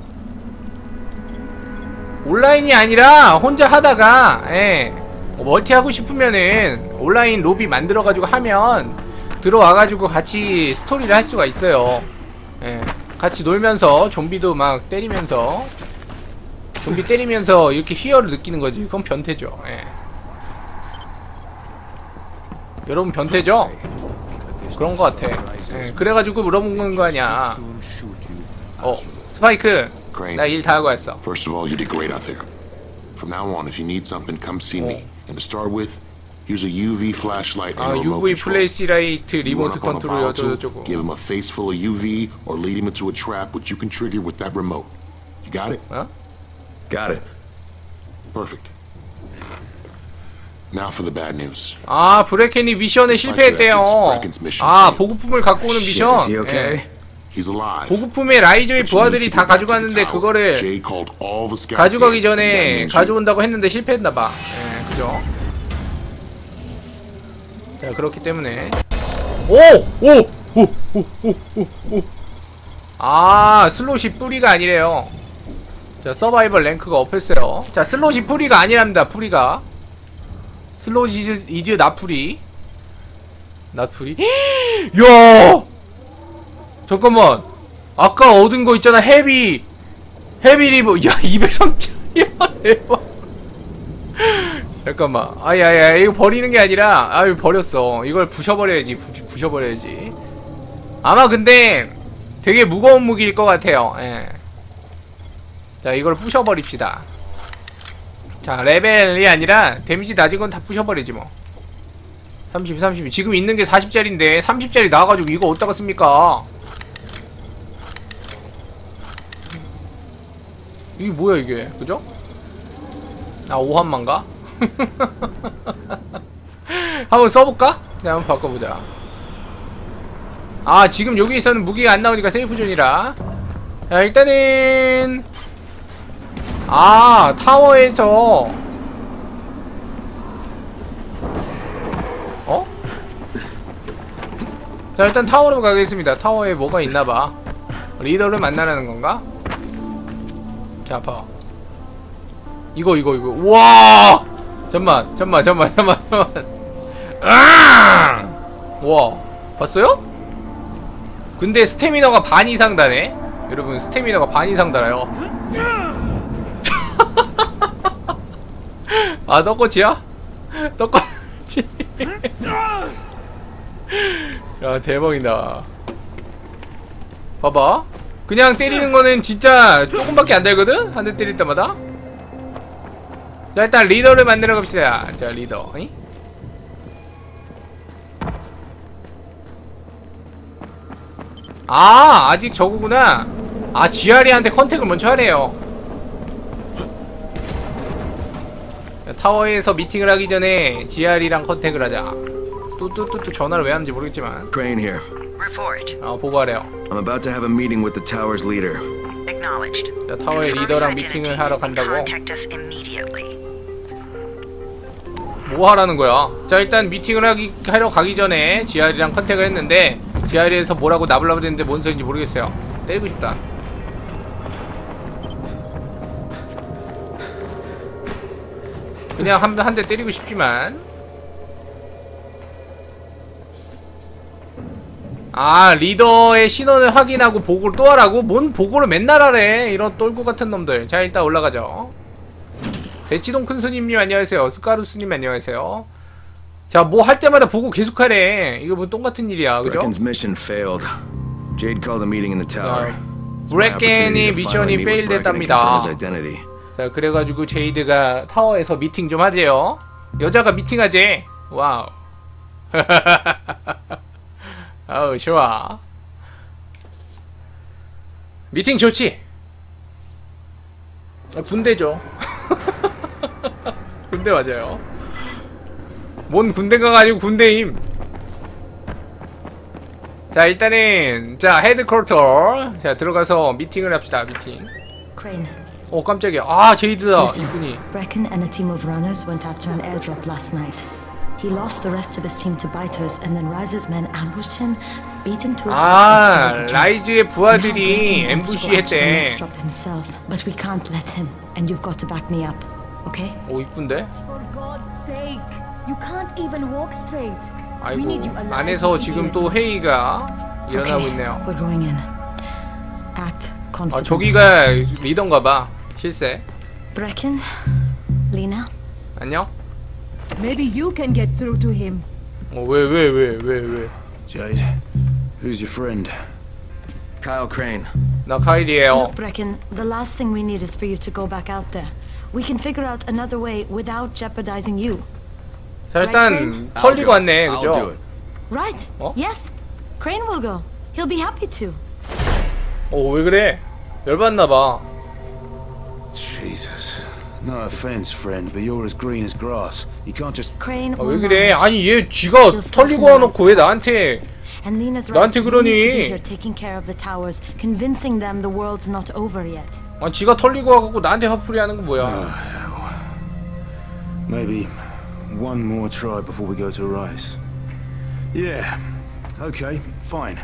온라인이 아니라 혼자 하다가 예, 멀티 하고 싶으면은 온라인 로비 만들어가지고 하면 들어와가지고 같이 스토리를 할 수가 있어요. 예, 같이 놀면서 좀비도 막 때리면서 좀비 때리면서 이렇게 희열을 느끼는 거지. 그건 변태죠. 예. 여러분 변태죠? 그런 거 같아. 예, 그래가지고 물어보는 거 아니야. 스파이크. 나 일 다 하고 왔어.
First of all, you did great out there. From now on, if you need something, come see me. And to start with, here's a UV flashlight and a remote
UV
control.
플래시라이트
You run
리모트
up on a
컨트롤
volatile,
어쩌고저쩌고.
give him a face full of UV, or lead him into a trap which you can trigger with that remote. You got it?
Got it.
Perfect. Now for the bad news.
아 브레켄이 미션에 실패했대요. 아 보급품을 갖고 오는 미션. 예. 보급품에 라이저의 부하들이 다 가져갔는데 그거를 가져가기 전에 가져온다고 했는데 실패했나봐. 예, 그죠? 자 그렇기 때문에 아 슬롯이 뿌리가 아니래요. 자 서바이벌 랭크가 업했어요. 자 슬롯이 뿌리가 아니랍니다. 뿌리가 슬롯이 이즈 나풀이 나풀이. 야 잠깐만 아까 얻은 거 있잖아. 헤비 리버. 야 203짜리야 대박. 잠깐만 아야야 이거 버리는 게 아니라 이거 버렸어. 이걸 부셔버려야지. 부셔버려야지. 아마 근데 되게 무거운 무기일 것 같아요. 예. 자 이걸 부셔버립시다. 자 레벨이 아니라 데미지 낮은 건 다 부셔버리지 뭐. 30 지금 있는 게 40짜리인데 30짜리 나와가지고 이거 어디다가 씁니까? 이게 뭐야 이게 그죠? 아 5한만가? 한번 써볼까? 네 한번 바꿔보자. 아 지금 여기에서는 무기가 안 나오니까 세이프존이라. 자 일단은 타워에서 자 일단 타워로 가겠습니다. 타워에 뭐가 있나봐. 리더를 만나라는 건가? 자 봐. 이거 우와 잠만 와 봤어요? 근데 스태미너가 반 이상 다네. 여러분 스태미너가 반 이상 달아요. 아 떡꼬치야? 떡꼬치. 야 대박이다. 봐봐 그냥 때리는 거는 진짜 조금밖에 안 달거든? 한 대 때릴 때마다. 자 일단 리더를 만들어 갑시다. 자 리더 이? 아직 저거구나. GR이한테 컨택을 먼저 하래요. 자, 타워에서 미팅을 하기 전에 GR이랑 컨택을 하자. 또 전화를 왜 하는지 모르겠지만.
Crane here.
Report.
보고하래요.
I'm about to have a meeting with the tower's leader.
Acknowledged.
자, 타워의 리더랑 미팅을 하러 간다고.
Contact us immediately.
뭐 하라는 거야? 자 일단 미팅을 하러 가기 전에 GR이랑 컨택을 했는데 GR에서 뭐라고 나불나불 했는데 뭔 소리인지 모르겠어요. 때리고 싶다. 그냥 한 대 때리고 싶지만. 아, 리더의 신원을 확인하고 보고를 또 하라고? 뭔 보고를 맨날 하래, 이런 똘구 같은 놈들. 자, 일단 올라가죠. 대치동 큰스님님 안녕하세요. 스카루스님 안녕하세요. 자, 뭐 할 때마다 보고 계속 하래. 이거 뭐 똥같은 일이야, 그죠? 브레켄이 미션이 페일됐답니다. 자, 그래가지고 제이드가 타워에서 미팅 좀 하재요. 여자가 미팅하재. 와우. 아우, 좋아. 미팅 좋지? 군대죠. 군대 맞아요. 뭔 군대가 아니고 군대임. 자, 일단은 자, 헤드쿼터. 자, 들어가서 미팅을 합시다. 미팅.
Crane.
오, 깜짝이야. 아, 제이드다. 이분이.
Brecken and a team of runners went after an airdrop last night. He lost the rest of his team to biters, and then Rise's men ambushed him, beat him to a
아, 라이즈의 부하들이 엠부시 했대.
But we can't let him, and you've got to back me up, okay?
오, 이쁜데?
For God's sake, you can't even walk straight.
아이고, 안에서 지금 또 회의가 일어나고 있네요.
We're going in. Act confident.
아, 저기가 리더인가봐. 실세.
Brecken, Lena.
안녕.
Maybe you can get through to him.
왜?
Jade, who's your friend?
Kyle Crane.
나 카일이에요.
Look, Brecken, the last thing we need is for you to go back out there. We can figure out another way without jeopardizing you.
자, 일단 털리고 왔네, 그죠?
Right. Yes. Crane will go. He'll be happy to.
왜 그래? 열받나봐.
Jesus. No offense, friend, but you're as green as grass. You can't just.
Crane.
왜 그래? 아니, 얘 지가 털리고 와놓고 왜 나한테 그러니?
Taking care of the towers, convincing them the world's not over yet.
아, 지가 털리고 와갖고 나한테 화풀이 하는 건 뭐야?
Maybe one more try before we go to Rise. Yeah. Okay. Fine.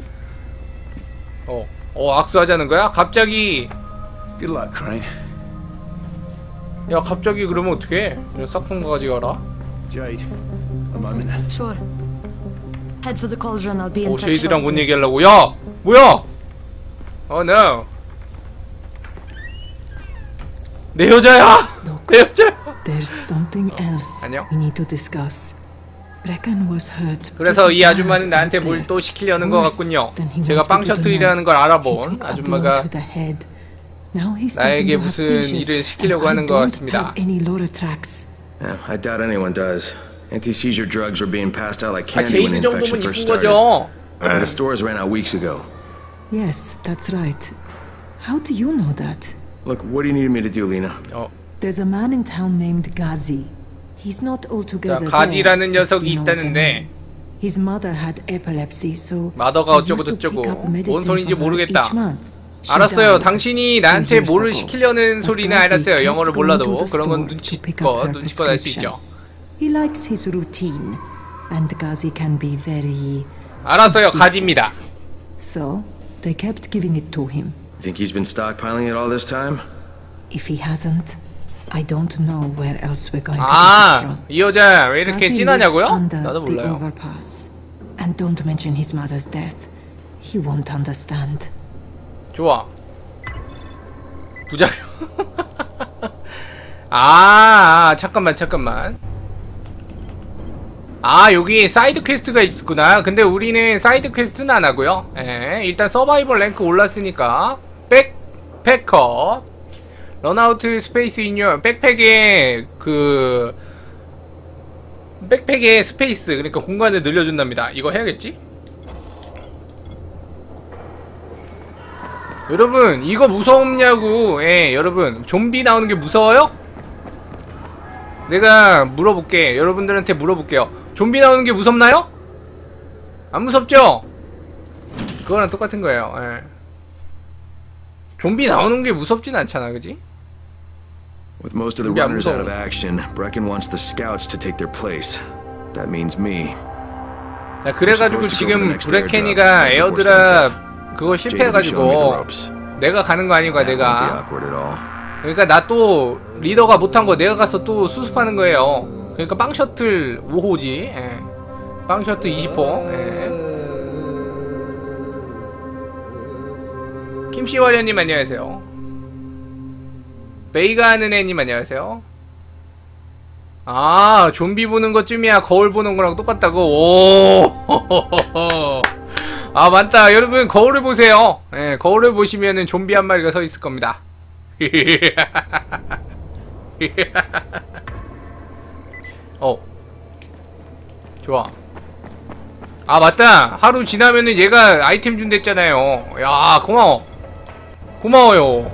악수하자는 거야? 갑자기.
Good luck, Crane.
야, 갑자기 그러면 어떡해? 이런 싹퉁 가지 가라.
Jade, a moment.
Sure. Head for the cauldron. I'll be in touch.
제이드랑 뭔 얘기하려고? 야, 뭐야? no. 내 여자야. 내 여자야.
There's something else
안녕.
we need to discuss. Brecken was hurt.
그래서 이 아줌마는 나한테 뭘 또 시키려는 것 같군요. 제가 빵 셔틀이라는 걸 알아본 아줌마가 나에게 무슨 일을 시키려고 하는 것 같습니다.
Yeah, I doubt anyone does. Anti-seizure drugs were being passed out like candy when the
제이드
infection
정도면
first
이쁜
started.
거죠.
The stores ran out weeks ago.
Yes, that's right. How do you know that?
Look, what do you need me to do, Lena?
There's a man in town named Ghazi. He's not altogether
가지라는 녀석이 있다는데
His mother had epilepsy, so
마더가 어쩌고 저쩌고 뭔 소리인지 모르겠다. 알았어요. 당신이 나한테 뭐를 시키려는 소리는 알았어요. 영어를 몰라도 그런 건 눈치껏 알 수 있죠.
He likes his routine, and Ghazi can be very.
알았어요. 가지입니다.
So they kept giving it to him.
Think he's been stockpiling it all this time?
If he hasn't, I don't know where else we're going to get it from.
이 여자 왜 이렇게 진하냐고요? 나도 몰라요.
Overpass. And don't mention his mother's death. He won't understand.
좋아. 부작용. 잠깐만. 여기 사이드 퀘스트가 있구나. 근데 우리는 사이드 퀘스트는 안 하고요. 일단 서바이벌 랭크 올랐으니까 백패커 런아웃 스페이스 인요 백팩에 백팩에 스페이스 그러니까 공간을 늘려준답니다. 이거 해야겠지? 여러분 이거 무섭냐고. 여러분 좀비 나오는 게 무서워요? 내가 물어볼게. 여러분들한테 물어볼게요. 좀비 나오는 게 무섭나요? 안 무섭죠? 그거랑 똑같은 거예요. 좀비 나오는 게 무섭진 않잖아, 그지?
With most of the runners out of action, Brecken wants the scouts to take their place. That means me.
야, 그래가지고 지금 브레켄이가 에어드랍 그거 실패해가지고 내가 가는 거 아닌가 내가. 그러니까 나 또 리더가 못한 거 내가 가서 또 수습하는 거예요. 그러니까 빵 셔틀 5호지. 예. 빵 셔틀 20호. 예. 김씨와련님 안녕하세요. 베이가 하는 애님 안녕하세요. 아, 좀비 보는 것쯤이야 거울 보는 거랑 똑같다고. 오. 아, 맞다. 여러분 거울을 보세요. 예, 거울을 보시면은 좀비 한 마리가 서 있을 겁니다. 좋아. 아, 맞다. 하루 지나면은 얘가 아이템 준댔잖아요. 야, 고마워. 고마워요.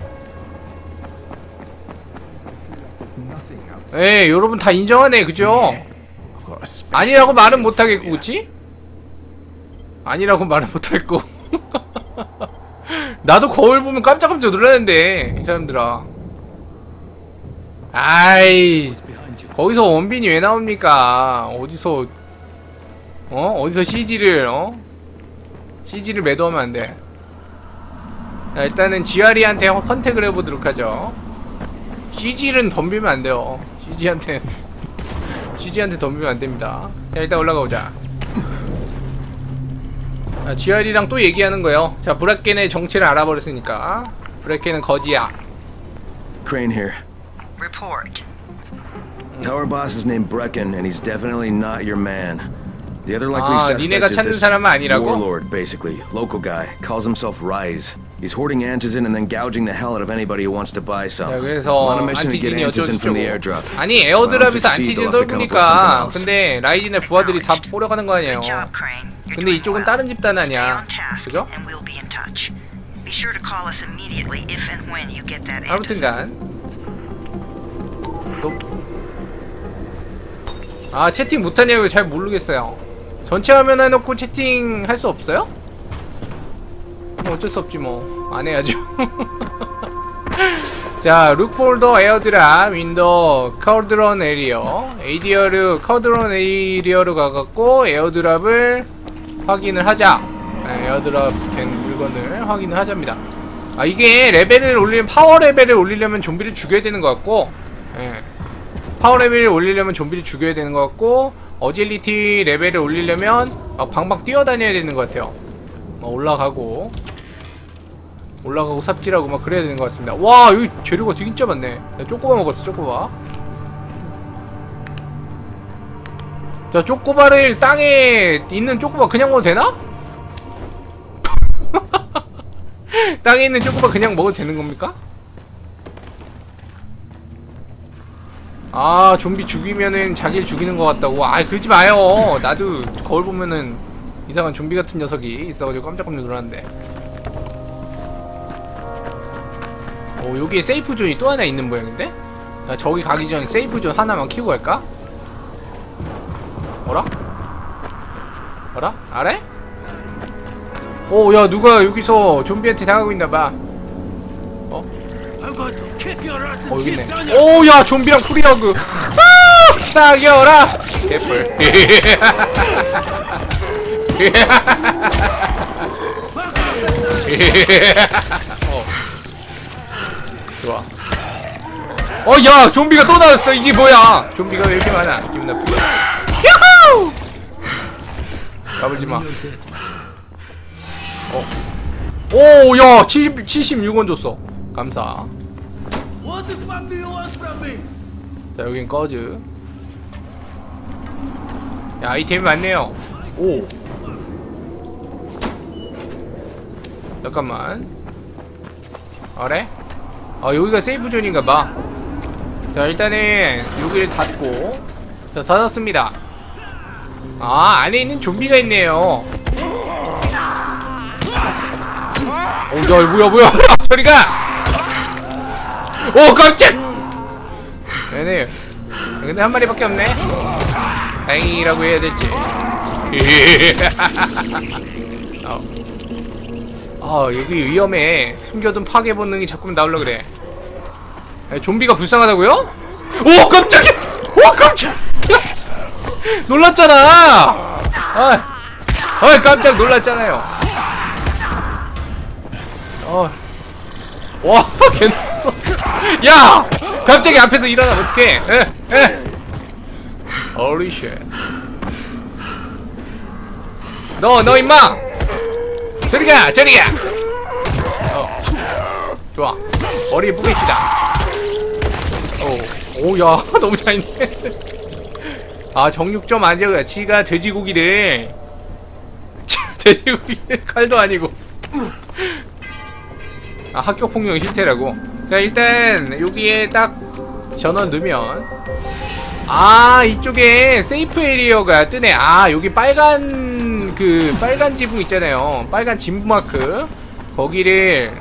예, 여러분 다 인정하네, 그죠? 아니라고 말은 못하겠고, 그치? 아니라고 말은 못하겠고. 나도 거울 보면 깜짝깜짝 놀라는데, 이 사람들아. 아이, 거기서 원빈이 왜 나옵니까? 어디서 CG를, CG를 매도하면 안 돼. 자, 일단은 GRE한테 컨택을 해보도록 하죠. CG는 덤비면 안 돼요. CG한테 덤비면 안 됩니다. 자, 일단 올라가 보자. 자, GRE랑 또 얘기하는 거예요. 자, 브라켄의 정체를 알아버렸으니까. 브라켄은 거지야.
Crane here.
Report.
Our boss is named Brecken, and he's definitely not your man. The other likely
니네가
suspect is
찾는
this
사람은 아니라고?
warlord, basically. Local guy. Calls himself Rise. He's hoarding Antizin and then gouging the hell out of anybody who wants to buy some.
자, 그래서
On a mission to get Antizin from the airdrop.
아니, 에어드랍에서 안티진 떨구니까. 근데 라이진의 부하들이 다 뽀려가는 거 아니에요. 근데 이쪽은 다른 집단 아니야. 그죠? 아무튼간. 아, 채팅 못하냐고 잘 모르겠어요. 전체 화면 해놓고 채팅 할 수 없어요? 어쩔 수 없지 뭐. 안 해야죠. 자, 룩폴더 에어드랍 윈도 카우드런 에리어 카우드런 에리어로 가갖고 에어드랍을 확인을 하자. 네, 에어드랍 된 물건을 확인을 하자입니다. 아, 이게 레벨을 올리면 파워 레벨을 올리려면 좀비를 죽여야 되는 것 같고, 네. 파워 레벨을 올리려면 좀비를 죽여야 되는 것 같고, 어질리티 레벨을 올리려면 막 방방 뛰어다녀야 되는 것 같아요. 올라가고 삽질하고 막 그래야 되는 것 같습니다. 와, 여기 재료가 되게 진짜 많네. 쪼꼬바 먹었어, 쪼꼬바. 자, 쪼꼬바를 땅에 있는 쪼꼬바 그냥 먹어도 되나? 땅에 있는 쪼꼬바 그냥 먹어도 되는 겁니까? 아, 좀비 죽이면은 자기를 죽이는 것 같다고. 아, 그러지 마요. 나도 거울 보면은 이상한 좀비 같은 녀석이 있어가지고 깜짝깜짝 놀랐는데. 오, 여기에 세이프 존이 또 하나 있는 모양인데? 나 저기 가기 전 세이프 존 하나만 키우고 갈까? 어라? 어라? 아래? 오, 야, 누가 여기서 좀비한테 당하고 있나봐. 여기 있네. 오, 야, 좀비랑 프리어그. 싸겨라! 개뿔. 좋아. 야, 좀비가 또 나왔어. 이게 뭐야? 좀비가 왜 이렇게 많아? 기분 나쁘게. 야호! 까불지마. 오, 야, 76원 줬어. 감사. 자, 여긴 꺼즈. 야, 아이템이 많네요. 오, 잠깐만. 그래? 아, 여기가 세이프존인가봐. 자, 일단은 여기를 닫고. 자, 닫았습니다. 아, 안에 있는 좀비가 있네요. 오, 야, 뭐야 저리가. 오, 깜짝. 네네. 근데 한 마리밖에 없네. 다행이라고 해야 될지. 아, 여기 위험해. 숨겨둔 파괴 본능이 자꾸만 나오려 그래. 좀비가 불쌍하다고요? 오, 깜짝이야. 오, 깜짝. 놀랐잖아. 아, 깜짝 놀랐잖아요. 와, 야! 갑자기 앞에서 일어나면 어떡해? Holy shit. 너 임마! 저리가! 좋아. 머리에 뿌리시다. 야, 너무 잘있네. 정육점 안져가. 지가 돼지고기를 칼도 아니고. 학교폭력 실태라고. 자, 일단 여기에 딱 전원 넣으면 이쪽에 세이프 에리어가 뜨네. 여기 빨간 빨간 지붕 있잖아요. 빨간 지붕 마크. 거기를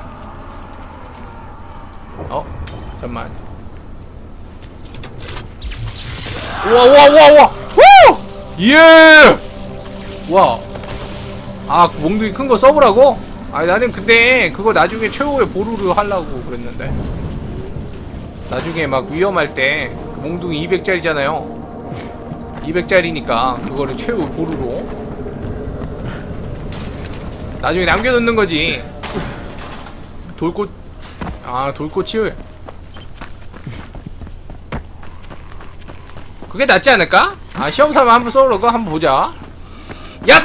잠깐만. 우와. 예! 와. 몽둥이 큰 거 써보라고? 나는 근데 그거 나중에 최후의 보루를 하려고 그랬는데. 나중에 막 위험할 때 그 몽둥이 200짜리잖아요. 200짜리니까 그거를 최후 보루로 나중에 남겨놓는 거지. 돌꽃이 그게 낫지 않을까? 시험 삼아 한번 써보려고. 한번 보자. 얍!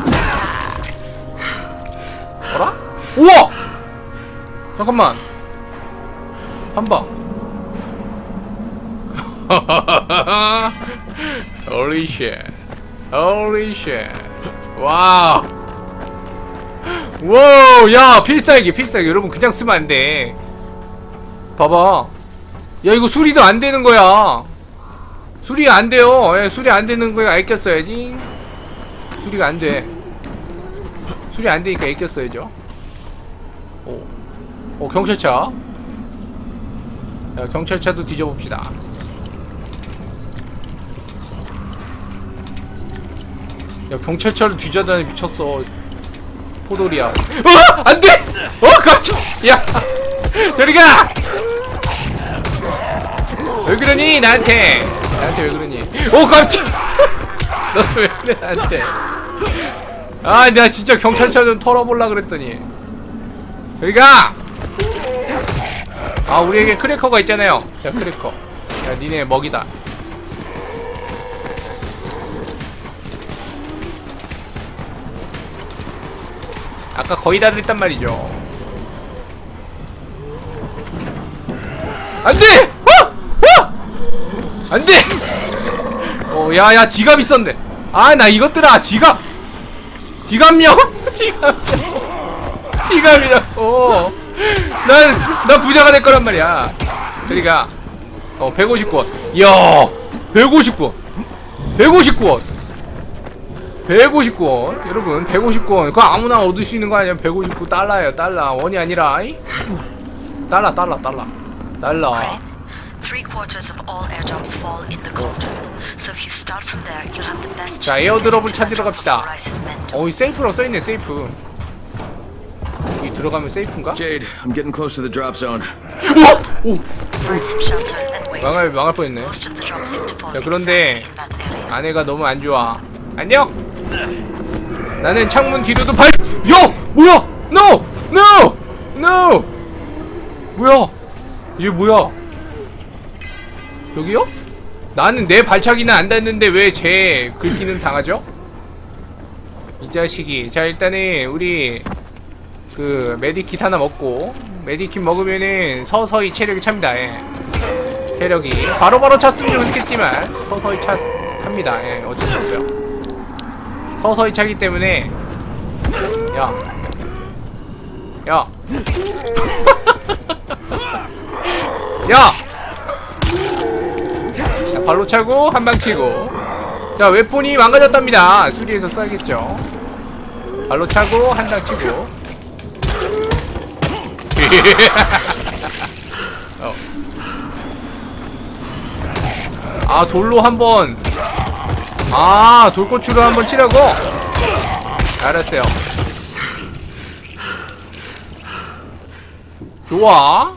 어라? 우와! 잠깐만. 한방. Holy shit. 와우. 와우, 야, 필살기. 여러분, 그냥 쓰면 안 돼. 봐봐. 야, 이거 수리도 안 되는 거야. 수리 안 돼요. 수리 안 되는 거야. 아껴써야지. 수리가 안 돼. 수리 안 되니까 아껴써야죠. 경찰차. 야, 경찰차도 뒤져봅시다. 야, 경찰차를 뒤져다니 미쳤어. 포돌이야. 안 돼! 깜짝! 야! 저리가! 왜 그러니, 나한테 왜 그러니? 깜짝! 너 왜 그래, 나한테? 내가 진짜 경찰차 좀 털어볼라 그랬더니. 저리가! 우리에게 크래커가 있잖아요. 자, 크래커. 야, 니네 먹이다. 아까 거의 다 됐단 말이죠. 안돼! 안돼! 야, 지갑 있었네. 나 이것들아, 지갑력? 지갑이라고. 나 부자가 될 거란 말이야. 그러니까 159원. 이야, 159원. 여러분, 159원. 그거 아무나 얻을 수 있는 거 아니야? 159달러예요. 달러. 원이 아니라. 달러. 자, 에어드롭을 찾으러 갑시다. 이 세이프라고 써있네. 세이프. 여기 들어가면 세이프인가?
Jade, I'm getting close to the drop zone.
망할 뻔했네. 자, 그런데 아내가 너무 안 좋아. 안녕. 나는 창문 뒤로도 뭐야? No. 뭐야? 이게 뭐야? 여기요? 나는 내 발차기는 안 닿는데 왜 제 글귀는 당하죠? 이 자식이. 자, 일단은 우리 메디킷 하나 먹고, 메디킷 먹으면은 서서히 체력이 찹니다. 체력이 바로바로 찼으면 좋겠지만 서서히 찹니다. 어쩔 수 없어요. 서서히 차기 때문에. 야. 자, 발로 차고 한 방 치고. 자, 웨폰이 망가졌답니다. 수리해서 써야겠죠. 발로 차고 한 방 치고. 돌로 한번. 돌고추로 한번 치라고. 알았어요. 좋아.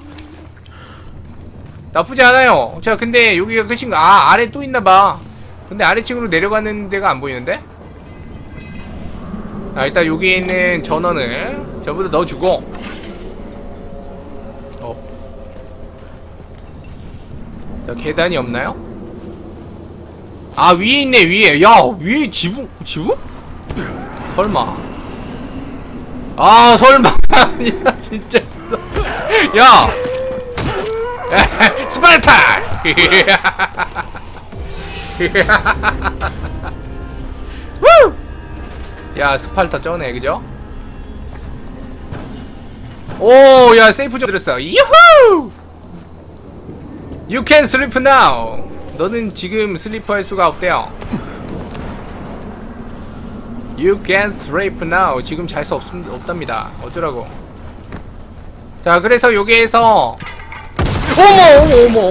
나쁘지 않아요. 자, 근데 여기가 끝인가? 아래 또 있나봐. 근데 아래층으로 내려가는 데가 안 보이는데? 자, 일단 여기 있는 전원을 전부 다 넣어주고. 자, 계단이 없나요? 아, 위에 있네, 위에. 야, 위에 지붕? 설마. 아, 설마. 아니야, 진짜. 야! 스파르타! 야, 스파르타 쩌네, 그죠? 오, 야, 세이프 좀 들었어. 유후! You can sleep now. 너는 지금 슬리프할 수가 없대요. You can sleep now. 지금 잘 수 없답니다. 어쩌라고. 자, 그래서 여기에서 어머.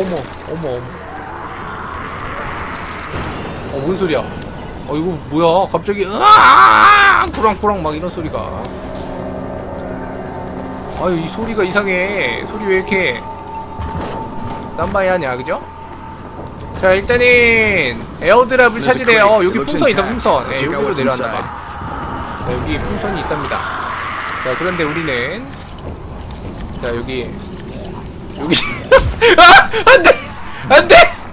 뭔 소리야? 이거 뭐야? 갑자기 꾸랑꾸랑 막 이런 소리가. 아유, 이 소리가 이상해. 소리 왜 이렇게 쌈바이 하냐, 그죠? 자, 일단은 에어드랍을 찾으래요. 여기 풍선 있다, 풍선. 네, 여기로 내려왔나봐. 자, 여기 풍선이 있답니다. 자, 그런데 우리는 자, 여기 아! 안돼!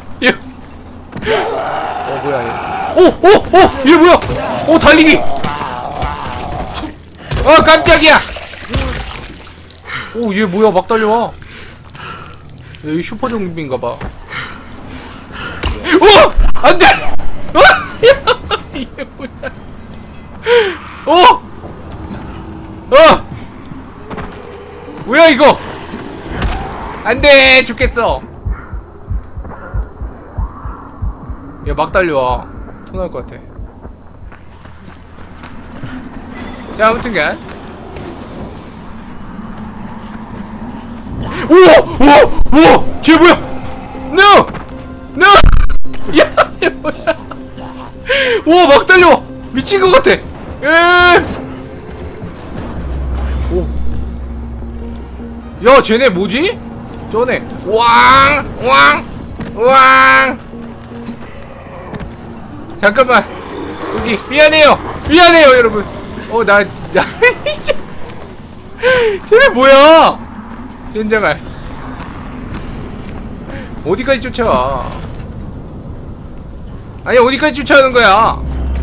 뭐야 얘. 얘 뭐야? 달리기! 깜짝이야! 얘 뭐야, 막 달려와. 얘 슈퍼 좀비인가봐. 안돼! 이게 뭐야? 뭐야 이거? 안돼! 죽겠어. 야, 막 달려와. 토 나올 것 같아. 자, 아무튼간 우와! 쟤 뭐야? No! 야, 쟤 뭐야? 우와, 막 달려와! 미친 것 같아! 야, 쟤네 뭐지? 저네 왕! 잠깐만, 여기 미안해요 여러분. 쟤네 뭐야? 젠장할. 어디까지 쫓아와? 아니, 어디까지 쫓아오는 거야?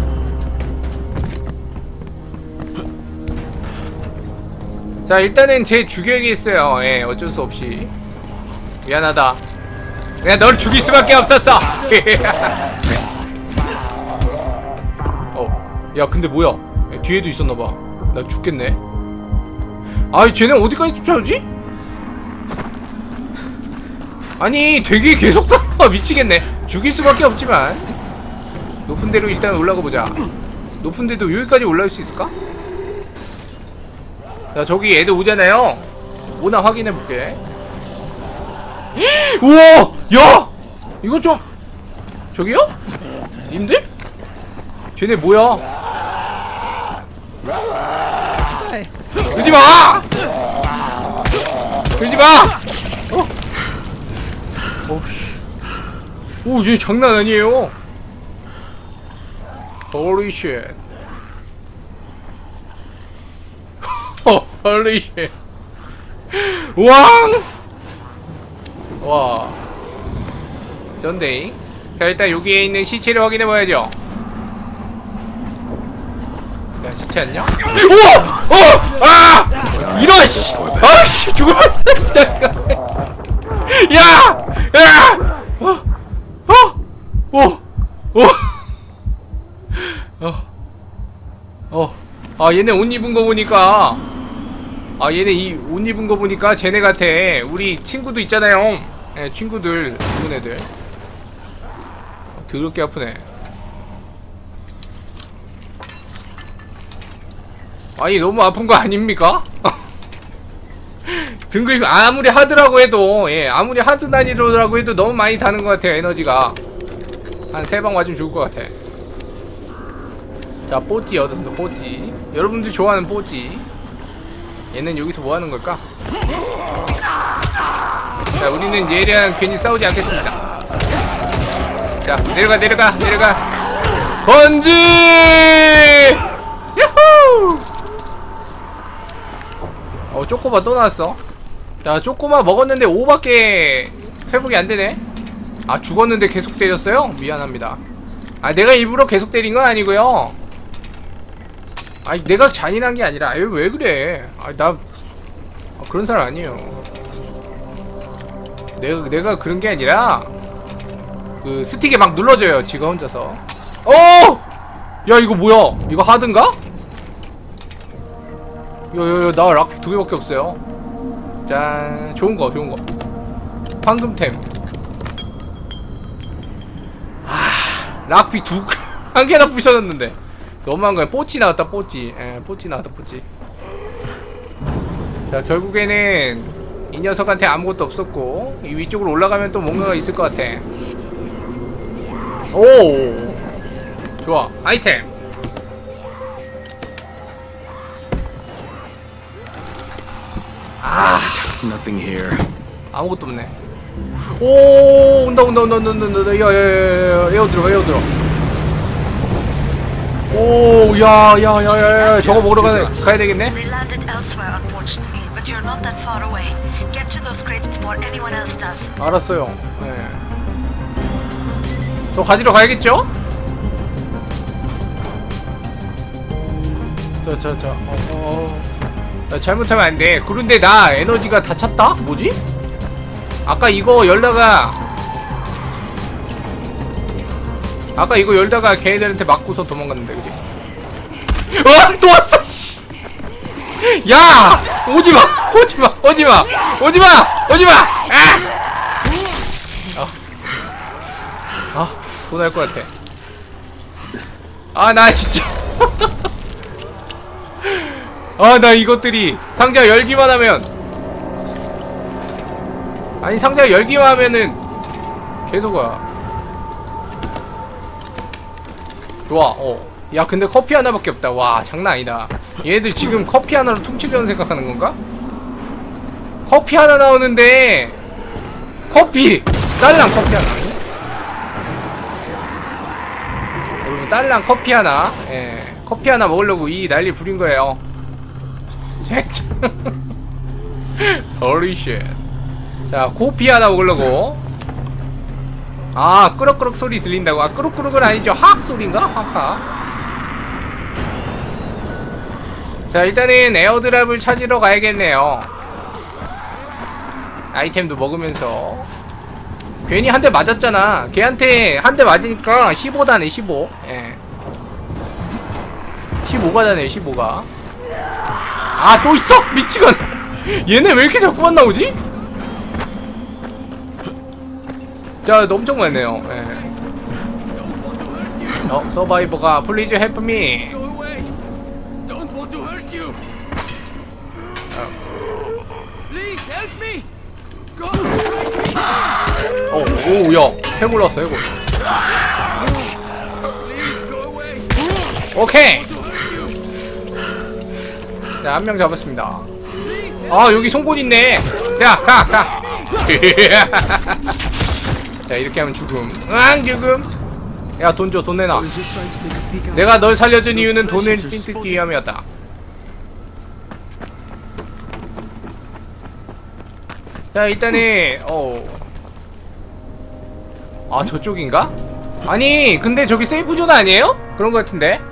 자, 일단은 쟤 죽여야겠어요. 예, 어쩔 수 없이. 미안하다. 내가 널 죽일 수밖에 없었어. 야, 근데 뭐야? 뒤에도 있었나봐. 나 죽겠네. 아이, 쟤는 어디까지 쫓아오지? 아니, 되게 계속 따라와. 미치겠네. 죽일 수밖에 없지만 높은 데로 일단 올라가 보자. 높은 데도 여기까지 올라올 수 있을까? 자, 저기 애들 오잖아요. 오나 확인해 볼게. 우와! 야! 이거 좀 저기요? 님들? 쟤네 뭐야? 들지마! 들지마! 오, 얘 장난 아니에요. Holy shit. Holy shit. 왕! 와. 쩐데이. 자, 일단 여기에 있는 시체를 확인해봐야죠. 야, 시체 안녕? 우와! 이런 씨! 아씨, 죽을 뻔! 잠깐. 야! 얘네 옷 입은 거 보니까, 얘네 이 옷 입은 거 보니까 쟤네 같아. 우리 친구도 있잖아요. 예, 친구들, 이런 애들. 더럽게 아프네. 아니, 너무 아픈 거 아닙니까? 등급이 아무리 하드라고 해도, 아무리 하드 난이도라고 해도 너무 많이 다는 것 같아요. 에너지가 한 3방 맞으면 죽을 것 같아. 자, 뽀찌 얻었습니다. 뽀찌. 여러분들이 좋아하는 뽀찌. 얘는 여기서 뭐 하는 걸까? 자, 우리는 얘랑 괜히 싸우지 않겠습니다. 자, 내려가. 번지! 야호! 쪼꼬바 또 나왔어. 자, 쪼꼬바 먹었는데 5밖에 회복이 안되네. 아, 죽었는데 계속 때렸어요? 미안합니다. 아, 내가 일부러 계속 때린 건 아니고요. 아니, 내가 잔인한 게 아니라. 아유, 왜 그래. 아, 나 그런 사람 아니에요. 내가 그런 게 아니라 그 스틱에 막 눌러줘요, 지가 혼자서. 야, 이거 뭐야? 이거 하드인가? 나 락피 2개밖에 없어요. 짠. 좋은거 황금템. 락피 1개나 부셔놨는데 너무한 거야. 뽀찌 나왔다, 뽀찌. 뽀찌 나왔다, 뽀찌. 자, 결국에는 이 녀석한테 아무것도 없었고, 이 위쪽으로 올라가면 또 뭔가가 있을 것 같아. 오, 좋아. 아이템.
Nothing here.
아무것도 없네. 오, 온다. 야, 에어 들어. 오, 야, 저거 먹으러 가야 되겠네. 알았어요. 네. 저 가지러 가야겠죠? 잘못하면 안 돼. 그런데 나 에너지가 다 찼다? 뭐지? 아까 이거 열다가 걔네들한테 맞고서 도망갔는데, 그지? 또 왔어! 야! 오지마! 또 날 것 같아. 나 진짜. 나 이것들이 상자 열기만 하면, 아니, 상자 열기만 하면은 계속 와. 좋아. 야, 근데 커피 하나밖에 없다. 와, 장난 아니다. 얘들 지금 커피 하나로 퉁치려는 생각하는 건가? 커피 하나 나오는데 딸랑 커피 하나. 여러분, 딸랑 커피 하나. 커피 하나 먹으려고 이 난리 부린 거예요. Holy shit. 자, 코피 하나 먹으려고. 끄럭끄럭 소리 들린다고. 끄럭끄럭은 아니죠. 학 소리인가? 학학. 자, 일단은 에어드랍을 찾으러 가야겠네요. 아이템도 먹으면서. 괜히 한 대 맞았잖아. 걔한테 한 대 맞으니까 15다네, 15. 15가 다네, 15가. 또 있어! 미치건! 얘네 왜 이렇게 자꾸만 나오지? 자, 엄청 많네요. 서바이버가 Please help me. 야, 해골 왔어, 해골. 오케이. 자, 한 명 잡았습니다. 여기 송곳 있네. 자, 가. 자, 이렇게 하면 죽음. 죽음. 야, 돈 줘, 돈 내놔. 내가 널 살려준 이유는 돈을 삥뜯기 위함이었다. 자, 일단은 저쪽인가? 아니, 근데 저기 세이프존 아니에요? 그런 거 같은데?